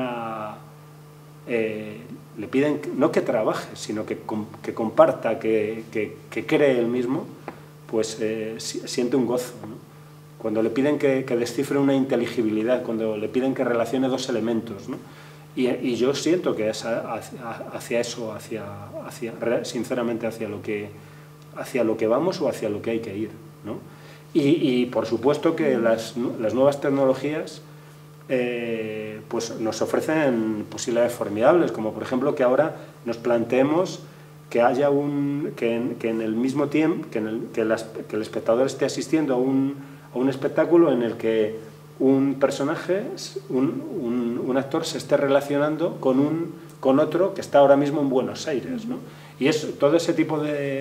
B: no que trabaje, sino que comparta, que cree él mismo, pues siente un gozo, ¿no? Cuando le piden que descifre una inteligibilidad, cuando le piden que relacione dos elementos, ¿no? Y yo siento que es hacia eso, sinceramente hacia lo que vamos o hacia lo que hay que ir, ¿no? Y por supuesto que las nuevas tecnologías pues nos ofrecen posibilidades formidables, como por ejemplo que ahora nos planteemos que haya que en el mismo tiempo, que el espectador esté asistiendo a un espectáculo en el que un personaje, un actor se esté relacionando con otro que está ahora mismo en Buenos Aires, ¿no? Y todo ese tipo de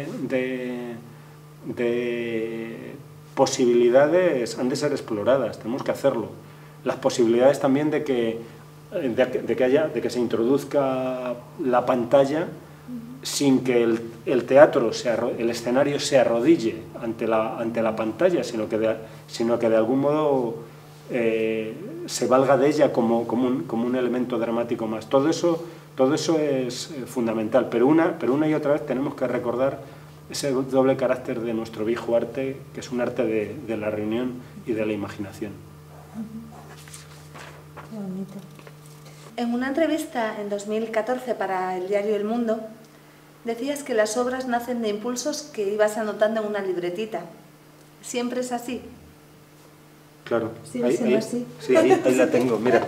B: posibilidades han de ser exploradas, tenemos que hacerlo. Las posibilidades también de que se introduzca la pantalla sin que el teatro, el escenario se arrodille ante la pantalla, sino que de algún modo se valga de ella como un elemento dramático más. Todo eso es fundamental, pero una y otra vez tenemos que recordar ese doble carácter de nuestro viejo arte, que es un arte de la reunión y de la imaginación.
C: Qué bonito.
A: En una entrevista en 2014 para el diario El Mundo, decías que las obras nacen de impulsos que ibas anotando en una libretita. ¿Siempre es así?
B: Claro.
C: Sí, así.
B: Sí, ahí la tengo, mira.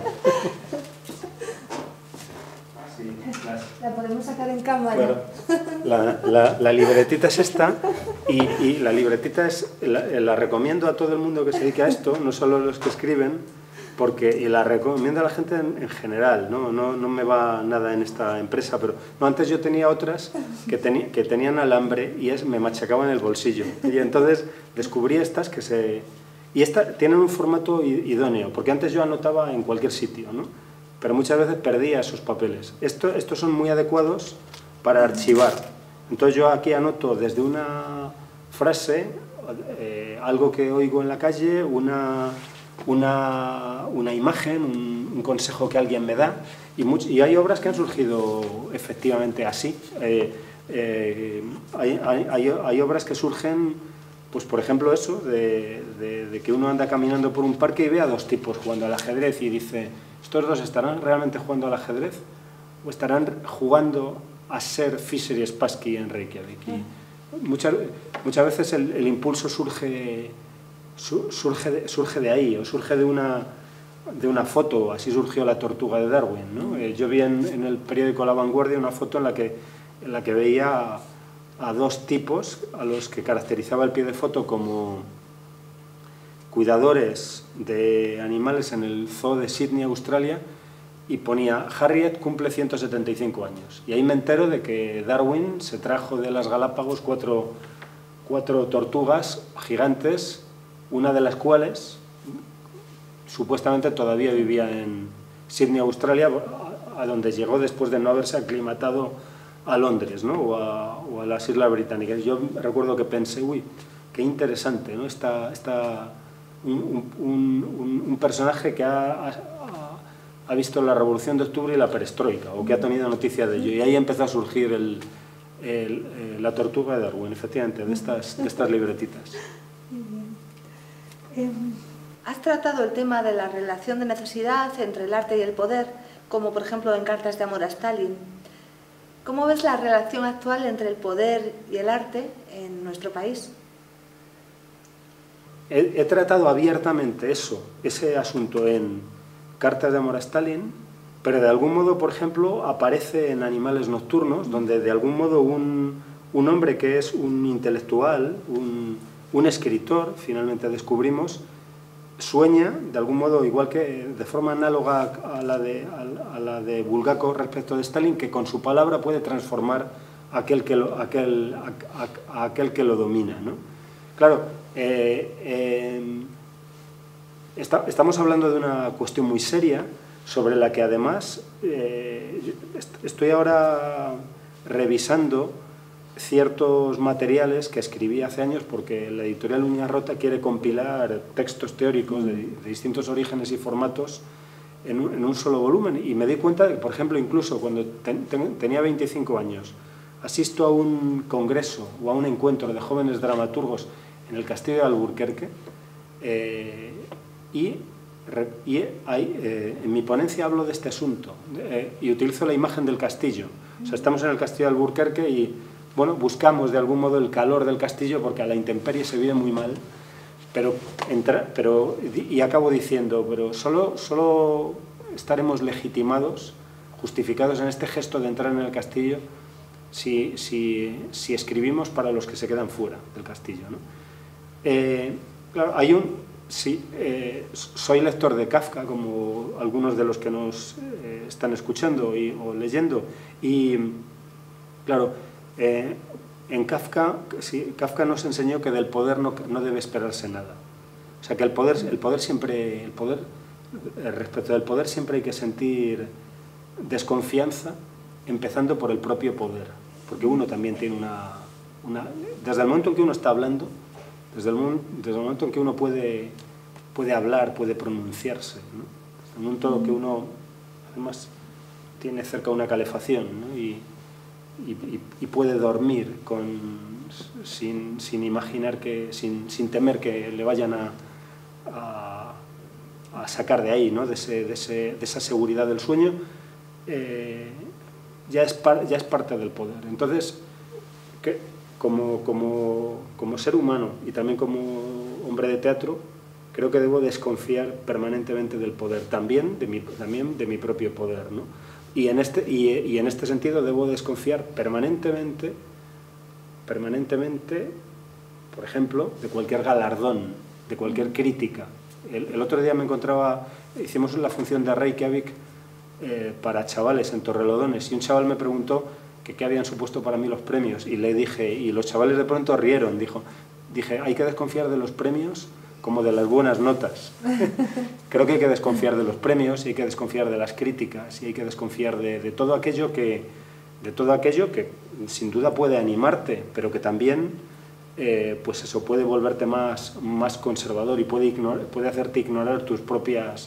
C: La podemos sacar en cámara.
B: Claro. La libretita es esta y la libretita la recomiendo a todo el mundo que se dedique a esto, no solo los que escriben, y la recomiendo a la gente en general, no me va nada en esta empresa, pero antes yo tenía otras que tenían alambre y me machacaban el bolsillo. Y entonces descubrí estas y tienen un formato idóneo, porque antes yo anotaba en cualquier sitio, ¿no? Pero muchas veces perdía esos papeles. Estos son muy adecuados para archivar. Entonces yo aquí anoto desde una frase, algo que oigo en la calle, una imagen, un consejo que alguien me da, y hay obras que han surgido efectivamente así. Hay obras que surgen, pues por ejemplo eso, de que uno anda caminando por un parque y ve a dos tipos jugando al ajedrez y dice, ¿estos dos estarán realmente jugando al ajedrez o estarán jugando a ser Fischer y Spassky en Reykjavik? Y muchas veces el impulso surge de ahí, o surge de una foto. Así surgió la tortuga de Darwin, ¿no? Yo vi en el periódico La Vanguardia una foto en la que veía a dos tipos a los que caracterizaba el pie de foto como cuidadores de animales en el zoo de Sydney, Australia, y ponía Harriet cumple 175 años. Y ahí me entero de que Darwin se trajo de las Galápagos cuatro tortugas gigantes, una de las cuales supuestamente todavía vivía en Sydney, Australia, a donde llegó después de no haberse aclimatado a Londres, ¿no? o a las Islas Británicas. Yo recuerdo que pensé, uy, qué interesante, ¿no? Un personaje que ha visto la Revolución de Octubre y la Perestroika, o que ha tenido noticia de ello, y ahí empezó a surgir la tortuga de Darwin, efectivamente, de estas libretitas.
A: Has tratado el tema de la relación de necesidad entre el arte y el poder, como por ejemplo en Cartas de amor a Stalin. ¿Cómo ves la relación actual entre el poder y el arte en nuestro país?
B: He tratado abiertamente ese asunto en Cartas de amor a Stalin, pero de algún modo, por ejemplo, aparece en Animales nocturnos, donde de algún modo un hombre que es un intelectual, un escritor, finalmente descubrimos, sueña, de algún modo, igual que de forma análoga a la de Bulgakov respecto de Stalin, que con su palabra puede transformar a aquel que lo domina, ¿no? Claro, estamos hablando de una cuestión muy seria, sobre la que además estoy ahora revisando ciertos materiales que escribí hace años, porque la editorial Uñas Rota quiere compilar textos teóricos de distintos orígenes y formatos en un solo volumen, y me di cuenta de que, por ejemplo, incluso cuando tenía 25 años, asisto a un congreso o a un encuentro de jóvenes dramaturgos en el Castillo de Alburquerque, y en mi ponencia hablo de este asunto y utilizo la imagen del castillo. O sea, estamos en el castillo de Alburquerque y, bueno, buscamos de algún modo el calor del castillo porque a la intemperie se vive muy mal, y acabo diciendo, pero solo estaremos legitimados, justificados en este gesto de entrar en el castillo si escribimos para los que se quedan fuera del castillo, ¿no? Claro, soy lector de Kafka, como algunos de los que nos están escuchando o leyendo, y claro, en Kafka, Kafka nos enseñó que del poder no debe esperarse nada. O sea, que respecto del poder siempre hay que sentir desconfianza, empezando por el propio poder, porque uno también tiene desde el momento en que uno está hablando, desde el momento en que uno puede hablar, puede pronunciarse, ¿no? Desde el momento en que uno, además, tiene cerca una calefacción, ¿no? y puede dormir sin imaginar sin temer que le vayan a sacar de ahí, ¿no? de esa seguridad del sueño, ya es parte del poder. Entonces, como ser humano y también como hombre de teatro, creo que debo desconfiar permanentemente del poder, también de mi propio poder, ¿no? Y en este sentido debo desconfiar permanentemente, por ejemplo, de cualquier galardón, de cualquier crítica. El otro día hicimos la función de Reykjavik para chavales en Torrelodones, y un chaval me preguntó que qué habían supuesto para mí los premios, y le dije, y los chavales de pronto rieron, dije, hay que desconfiar de los premios como de las buenas notas. Creo que hay que desconfiar de los premios, y hay que desconfiar de las críticas, y hay que desconfiar de todo aquello que sin duda puede animarte, pero que también pues eso puede volverte más conservador y puede hacerte ignorar tus propios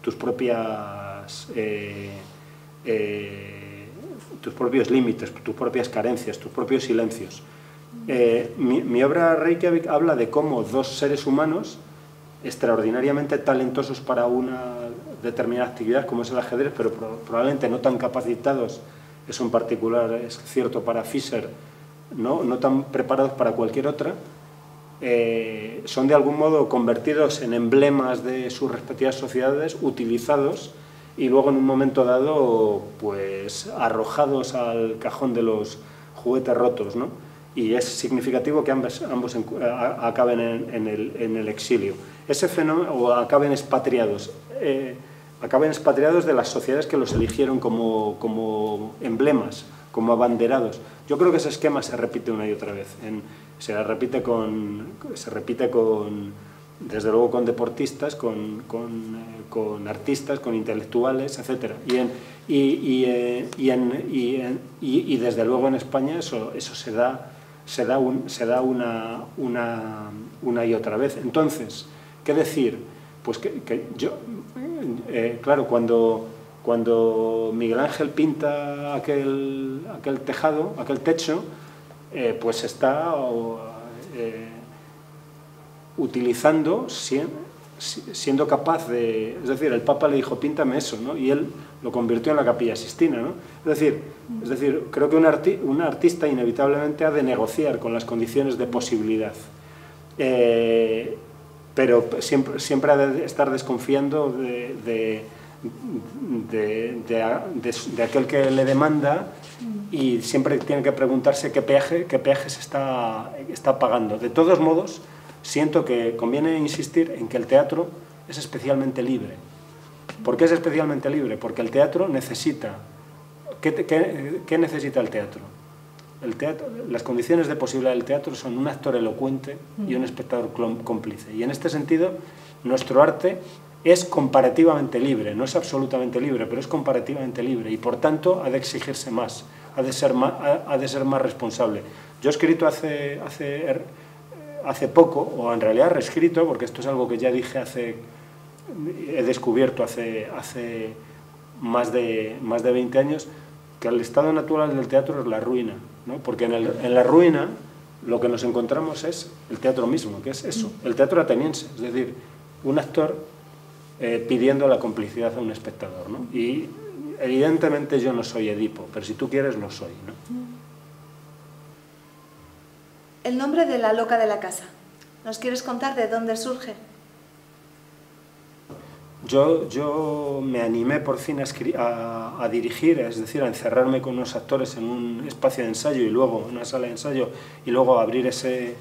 B: límites, tus propias carencias, tus propios silencios. Mi obra Reykjavik habla de cómo dos seres humanos extraordinariamente talentosos para una determinada actividad, como es el ajedrez, pero probablemente no tan capacitados, eso en particular es cierto para Fischer, no tan preparados para cualquier otra, son de algún modo convertidos en emblemas de sus respectivas sociedades, utilizados y luego en un momento dado pues arrojados al cajón de los juguetes rotos, ¿no? Y es significativo que ambos acaben en el exilio. Ese fenómeno, o acaben expatriados de las sociedades que los eligieron como emblemas, como abanderados. Yo creo que ese esquema se repite una y otra vez. Se repite desde luego con deportistas, con artistas, con intelectuales, etc. Y desde luego en España eso se da una y otra vez. Entonces, ¿qué decir? Pues claro, cuando Miguel Ángel pinta aquel tejado, aquel techo, pues está utilizando, siendo capaz de... Es decir, el Papa le dijo, píntame eso, ¿no? Y él lo convirtió en la Capilla Sixtina, ¿no? Es decir, creo que un artista inevitablemente ha de negociar con las condiciones de posibilidad, pero siempre ha de estar desconfiando de aquel que le demanda, y siempre tiene que preguntarse qué peajes está pagando. De todos modos, siento que conviene insistir en que el teatro es especialmente libre. ¿Por qué es especialmente libre? Porque el teatro necesita... ¿Qué necesita el teatro? Las condiciones de posibilidad del teatro son un actor elocuente y un espectador cómplice. Y en este sentido, nuestro arte es comparativamente libre, no es absolutamente libre, pero es comparativamente libre, y por tanto ha de exigirse más, ha de ser más responsable. Yo he escrito hace poco, o en realidad reescrito, porque esto es algo que ya dije he descubierto hace más de 20 años, que el estado natural del teatro es la ruina, ¿no? Porque en la ruina lo que nos encontramos es el teatro mismo, que es eso, el teatro ateniense, es decir, un actor pidiendo la complicidad a un espectador, ¿no? Y evidentemente yo no soy Edipo, pero si tú quieres lo soy, ¿no?
A: El nombre de La loca de la casa. ¿Nos quieres contar de dónde surge?
B: Yo me animé por fin a dirigir, es decir, a encerrarme con unos actores en un espacio de ensayo y luego en una sala de ensayo y luego abrir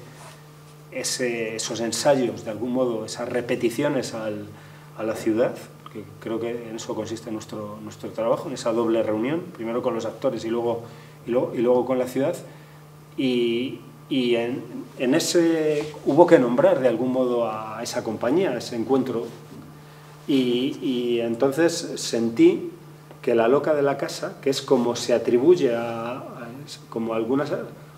B: esos ensayos, de algún modo, esas repeticiones a la ciudad, que creo que en eso consiste nuestro trabajo, en esa doble reunión, primero con los actores y luego con la ciudad. Y en ese hubo que nombrar de algún modo a esa compañía, a ese encuentro. Y entonces sentí que La loca de la casa, que es como se atribuye como algunos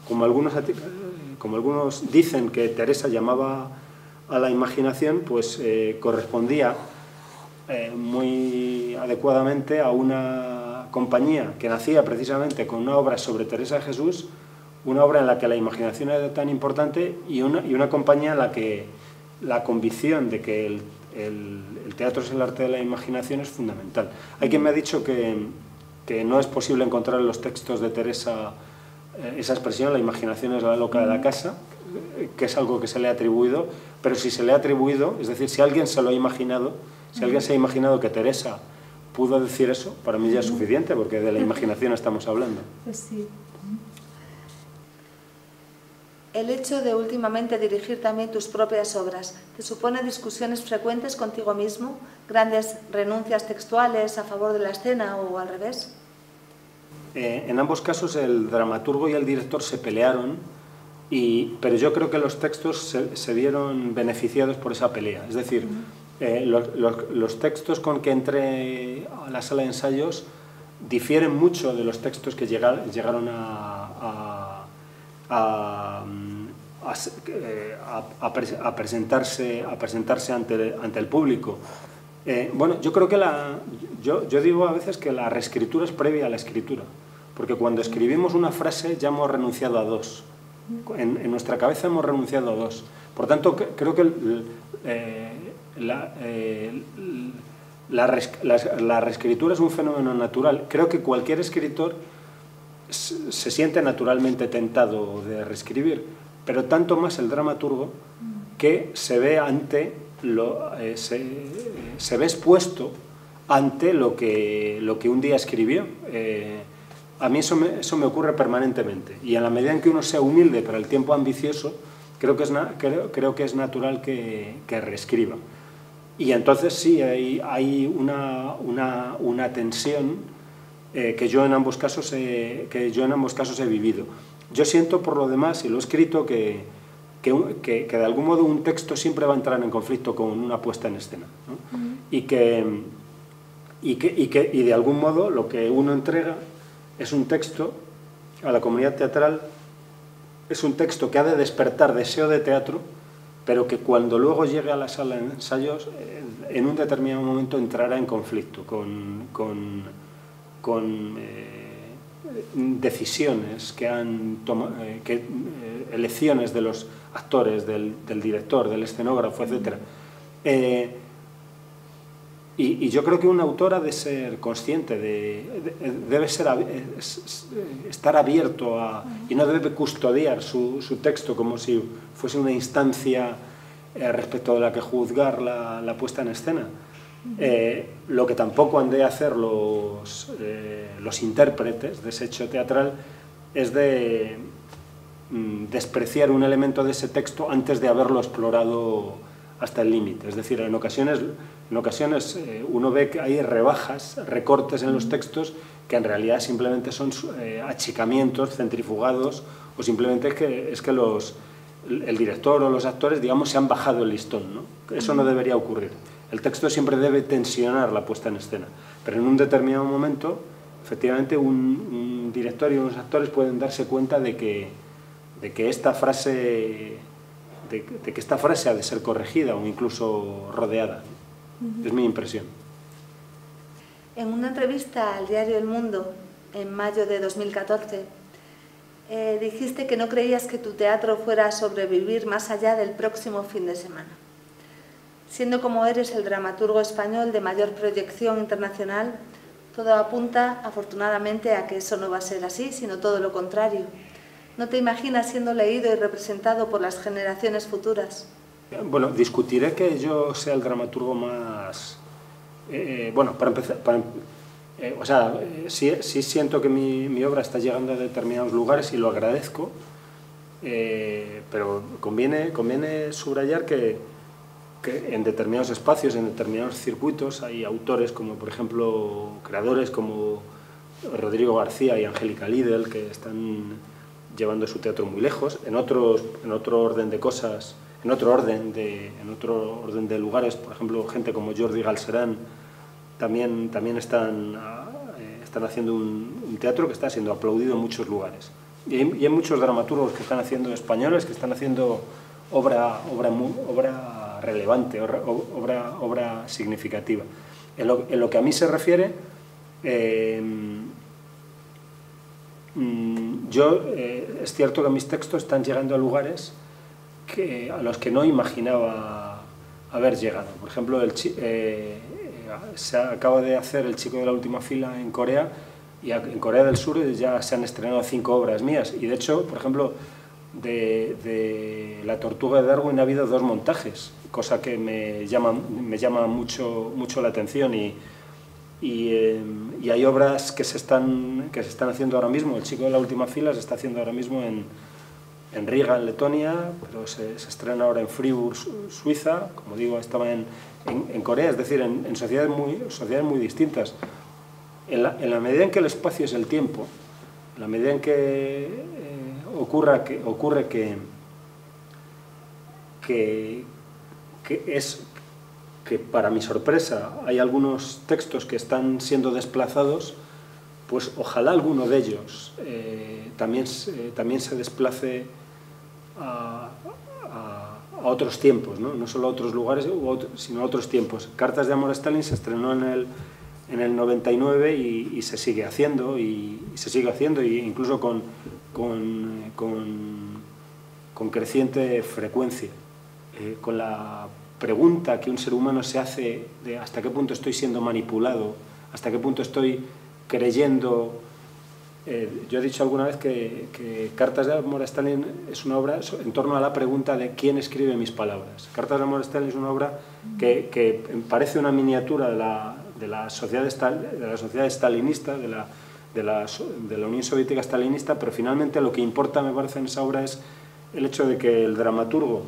B: dicen que Teresa llamaba a la imaginación, pues correspondía muy adecuadamente a una compañía que nacía precisamente con una obra sobre Teresa de Jesús, una obra en la que la imaginación era tan importante y una compañía en la que la convicción de que el teatro es el arte de la imaginación es fundamental. Hay quien me ha dicho que no es posible encontrar en los textos de Teresa esa expresión, la imaginación es la loca de la casa, que es algo que se le ha atribuido, pero si se le ha atribuido, es decir, si alguien se lo ha imaginado, si alguien se ha imaginado que Teresa pudo decir eso, para mí ya es suficiente, porque de la imaginación estamos hablando.
C: Pues sí.
A: El hecho de últimamente dirigir también tus propias obras, ¿te supone discusiones frecuentes contigo mismo? ¿Grandes renuncias textuales a favor de la escena o al revés?
B: En ambos casos el dramaturgo y el director se pelearon, pero yo creo que los textos se vieron beneficiados por esa pelea. Es decir, los textos con que entré a la sala de ensayos difieren mucho de los textos que llegaron a presentarse ante el público. Bueno, yo creo que yo digo a veces que la reescritura es previa a la escritura, porque cuando escribimos una frase ya hemos renunciado a dos. En nuestra cabeza hemos renunciado a dos. Por tanto, creo que la reescritura es un fenómeno natural. Creo que cualquier escritor se siente naturalmente tentado de reescribir, pero tanto más el dramaturgo, que se ve expuesto ante lo que un día escribió. A mí eso me ocurre permanentemente, y en la medida en que uno sea humilde pero el tiempo ambicioso, creo que es natural que reescriba. Y entonces sí, hay una tensión que yo en ambos casos he vivido. Yo siento por lo demás, y lo he escrito, que de algún modo un texto siempre va a entrar en conflicto con una puesta en escena, ¿no? Y de algún modo lo que uno entrega es un texto a la comunidad teatral, es un texto que ha de despertar deseo de teatro, pero que cuando luego llegue a la sala de ensayos, en un determinado momento entrará en conflicto con decisiones que han tomado, elecciones de los actores, del director, del escenógrafo, etc. Y yo creo que un autor ha de ser consciente, debe estar abierto y no debe custodiar su texto como si fuese una instancia respecto de la que juzgar la puesta en escena. Lo que tampoco han de hacer los intérpretes de ese hecho teatral es de despreciar un elemento de ese texto antes de haberlo explorado hasta el límite. Es decir, en ocasiones uno ve que hay recortes en los textos que en realidad simplemente son achicamientos centrifugados, o simplemente es que el director o los actores, digamos, se han bajado el listón, ¿no? Eso no debería ocurrir. El texto siempre debe tensionar la puesta en escena, pero en un determinado momento, efectivamente, un director y unos actores pueden darse cuenta de que esta frase ha de ser corregida o incluso rodeada. Es mi impresión.
A: En una entrevista al diario El Mundo, en mayo de 2014, dijiste que no creías que tu teatro fuera a sobrevivir más allá del próximo fin de semana. Siendo como eres el dramaturgo español de mayor proyección internacional, todo apunta, afortunadamente, a que eso no va a ser así, sino todo lo contrario. ¿No te imaginas siendo leído y representado por las generaciones futuras?
B: Bueno, discutiré que yo sea el dramaturgo más... bueno, para empezar... sí siento que mi obra está llegando a determinados lugares y lo agradezco, pero conviene subrayar que en determinados espacios, en determinados circuitos, hay autores como, por ejemplo, creadores como Rodrigo García y Angélica Lidl, que están llevando su teatro muy lejos. En otro orden de cosas, en otro orden de lugares, por ejemplo, gente como Jordi Galcerán también están haciendo un teatro que está siendo aplaudido en muchos lugares. Y hay muchos dramaturgos que están haciendo, españoles, que están haciendo obra relevante, obra significativa. En lo que a mí se refiere, es cierto que mis textos están llegando a lugares a los que no imaginaba haber llegado. Por ejemplo, se acaba de hacer El chico de la última fila en Corea, y en Corea del Sur ya se han estrenado 5 obras mías, y de hecho, por ejemplo, de La tortuga de Darwin ha habido 2 montajes, cosa que me llama mucho la atención, y hay obras que se están haciendo ahora mismo. El chico de la última fila se está haciendo ahora mismo en Riga, en Letonia, pero se estrena ahora en Fribourg, Suiza. Como digo, estaba en Corea, es decir, en sociedades muy distintas. En la medida en que el espacio es el tiempo, en la medida en que ocurre que para mi sorpresa hay algunos textos que están siendo desplazados, pues ojalá alguno de ellos también se desplace a otros tiempos, ¿no? No solo a otros lugares, sino a otros tiempos. Cartas de amor a Stalin se estrenó en el 99 y se sigue haciendo, y incluso con creciente frecuencia, con la pregunta que un ser humano se hace de hasta qué punto estoy siendo manipulado, hasta qué punto estoy creyendo. Yo he dicho alguna vez que Cartas de amor a Stalin es una obra en torno a la pregunta de quién escribe mis palabras. Cartas de amor a Stalin es una obra que parece una miniatura de la sociedad stalinista, de la Unión Soviética stalinista, pero finalmente lo que importa, me parece, en esa obra es el hecho de que el dramaturgo,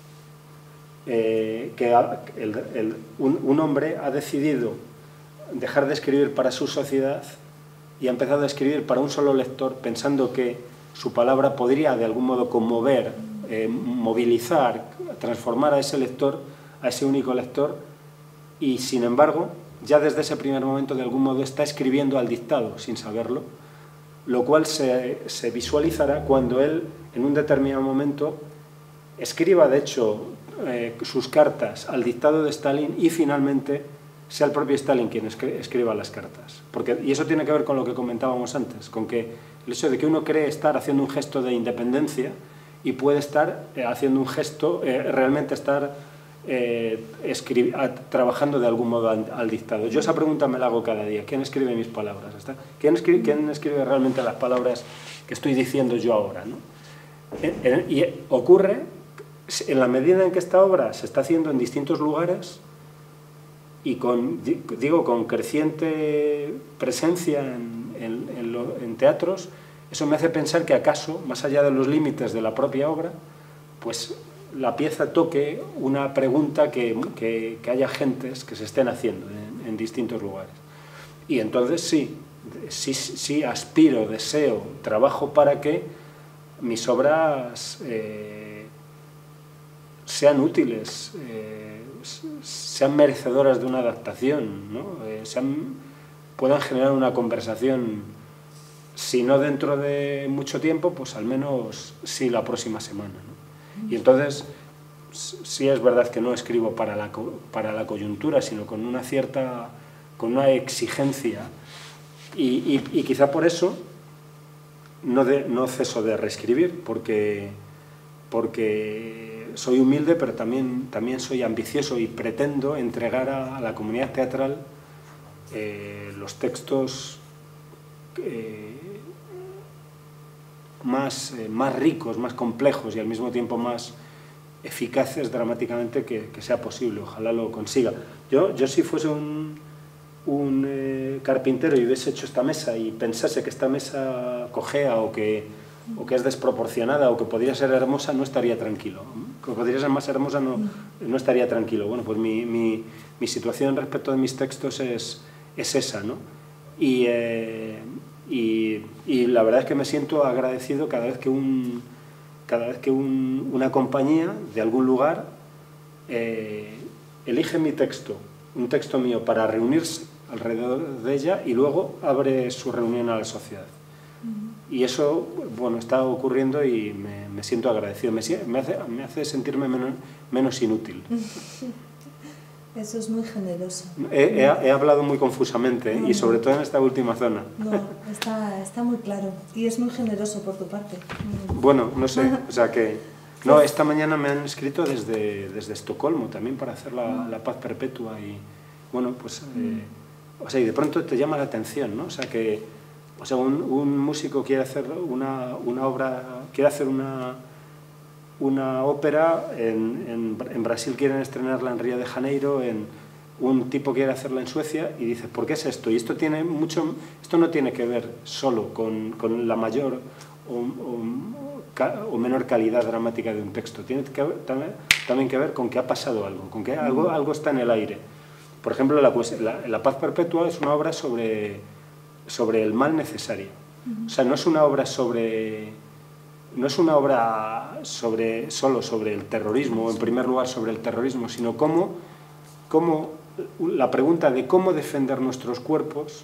B: un hombre ha decidido dejar de escribir para su sociedad y ha empezado a escribir para un solo lector, pensando que su palabra podría de algún modo conmover, movilizar, transformar a ese lector, a ese único lector, y sin embargo ya desde ese primer momento de algún modo está escribiendo al dictado sin saberlo, lo cual se visualizará cuando él en un determinado momento escriba de hecho sus cartas al dictado de Stalin, y finalmente sea el propio Stalin quien escriba las cartas. Y eso tiene que ver con lo que comentábamos antes, con que el hecho de que uno cree estar haciendo un gesto de independencia y puede estar haciendo un gesto, realmente estar trabajando de algún modo al dictado. Yo esa pregunta me la hago cada día: ¿quién escribe mis palabras? ¿Quién escribe realmente las palabras que estoy diciendo yo ahora, ¿no? Y ocurre, en la medida en que esta obra se está haciendo en distintos lugares y con creciente presencia en teatros, eso me hace pensar que acaso, más allá de los límites de la propia obra, pues la pieza toque una pregunta que haya gentes que se estén haciendo en distintos lugares. Y entonces sí aspiro, deseo, trabajo para que mis obras sean útiles, sean merecedoras de una adaptación, ¿no? Puedan generar una conversación, si no dentro de mucho tiempo, pues al menos sí la próxima semana, ¿no? Y entonces sí es verdad que no escribo para la coyuntura, sino con una exigencia, y quizá por eso no ceso de reescribir, porque soy humilde, pero también soy ambicioso y pretendo entregar a la comunidad teatral los textos más ricos, más complejos y al mismo tiempo más eficaces dramáticamente que sea posible. Ojalá lo consiga. Yo si fuese un carpintero y hubiese hecho esta mesa y pensase que esta mesa cojea o que es desproporcionada o que podría ser hermosa, no estaría tranquilo. Que podría ser más hermosa, no estaría tranquilo. Bueno, pues mi situación respecto de mis textos es esa, ¿no? Y la verdad es que me siento agradecido cada vez que una compañía de algún lugar elige mi texto, un texto mío, para reunirse alrededor de ella y luego abre su reunión a la sociedad. Y eso, bueno, está ocurriendo y me siento agradecido, me hace sentirme menos inútil.
C: Eso es muy generoso.
B: He hablado muy confusamente y sobre todo en esta última zona.
C: No, está muy claro y es muy generoso por tu parte.
B: Bueno, no sé, o sea que... No, esta mañana me han escrito desde Estocolmo también para hacer la paz perpetua y, bueno, pues... o sea, y de pronto te llama la atención, ¿no? O sea, que un músico quiere hacer una obra, quiere hacer una ópera, en Brasil quieren estrenarla en Río de Janeiro, un tipo quiere hacerla en Suecia y dice, ¿por qué es esto? Y esto no tiene que ver solo con la mayor o menor calidad dramática de un texto, tiene también que ver con que ha pasado algo, con que algo está en el aire. Por ejemplo, la Paz Perpetua es una obra sobre el mal necesario. O sea, no es una obra solo sobre el terrorismo, o en primer lugar sobre el terrorismo, sino la pregunta de cómo defender nuestros cuerpos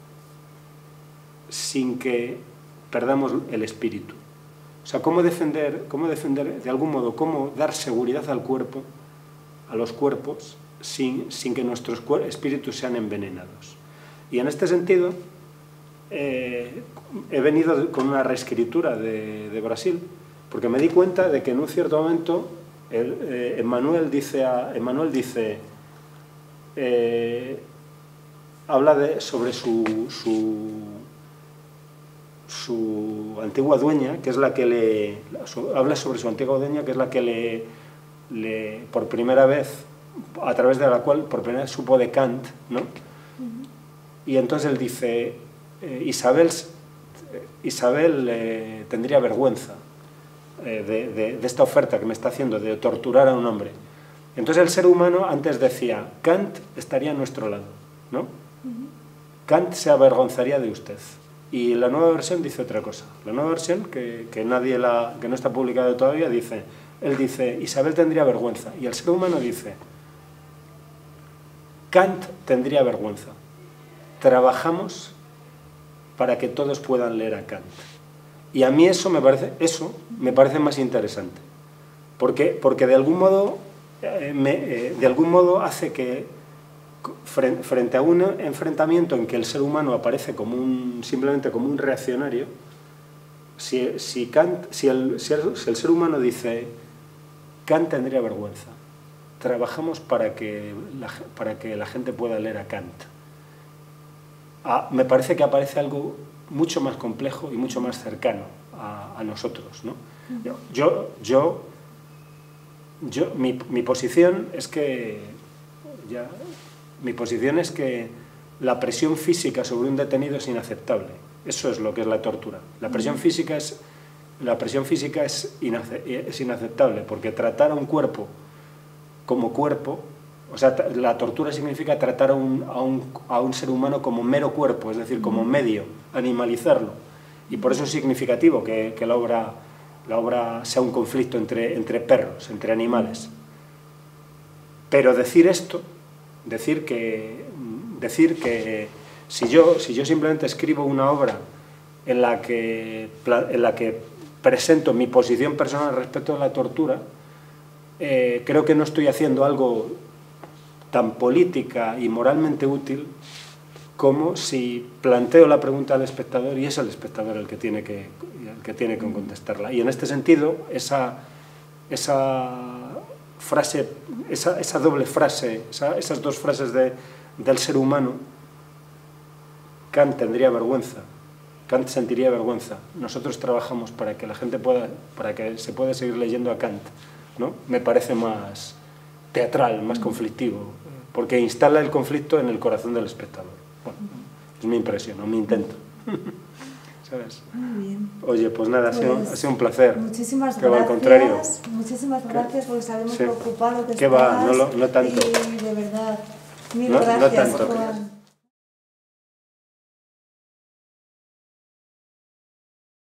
B: sin que perdamos el espíritu. O sea, cómo defender de algún modo, cómo dar seguridad al cuerpo, a los cuerpos, sin que nuestros espíritus sean envenenados. Y en este sentido, he venido con una reescritura de Brasil, porque me di cuenta de que en un cierto momento Emmanuel dice habla sobre su antigua dueña, que es la que habla sobre su antigua dueña, que es la que por primera vez, a través de la cual por primera vez supo de Kant, ¿no? Y entonces él dice, Isabel tendría vergüenza de esta oferta que me está haciendo de torturar a un hombre. Entonces el ser humano antes decía, Kant estaría a nuestro lado, ¿no? Kant se avergonzaría de usted. Y la nueva versión dice otra cosa. La nueva versión, que no está publicada todavía, él dice, Isabel tendría vergüenza. Y el ser humano dice, Kant tendría vergüenza. Trabajamos para que todos puedan leer a Kant. Y a mí eso me parece más interesante. Porque de algún modo hace que, frente a un enfrentamiento en que el ser humano aparece simplemente como un reaccionario, si el ser humano dice, Kant tendría vergüenza, trabajamos para que la gente pueda leer a Kant. Me parece que aparece algo mucho más complejo y mucho más cercano a nosotros, ¿no? Mi posición es que la presión física sobre un detenido es inaceptable. Eso es lo que es la tortura. La presión física es inaceptable, porque tratar a un cuerpo como cuerpo, o sea, la tortura significa tratar a un ser humano como mero cuerpo, es decir, como medio, animalizarlo. Y por eso es significativo que la obra sea un conflicto entre perros, entre animales. Pero decir que si yo simplemente escribo una obra en la que presento mi posición personal respecto a la tortura, creo que no estoy haciendo algo tan política y moralmente útil como si planteo la pregunta al espectador y es el espectador el que tiene que contestarla. Y en este sentido, esa esa frase, esa doble frase, esas dos frases del ser humano, Kant tendría vergüenza, Kant sentiría vergüenza. Nosotros trabajamos para que la gente para que se pueda seguir leyendo a Kant, ¿no? Me parece más teatral, más conflictivo, porque instala el conflicto en el corazón del espectador. Bueno, es mi impresión, o mi intento. ¿Sabes?
C: Muy bien.
B: Oye, pues nada, ha sido un placer.
C: Muchísimas
B: que
C: gracias.
B: Al contrario.
C: Muchísimas gracias porque sabemos
B: Sí.
C: lo ocupado que
B: ¿Qué
C: estás.
B: va? No tanto.
C: Y de verdad, mil
B: No
C: gracias,
B: tanto.
C: Juan.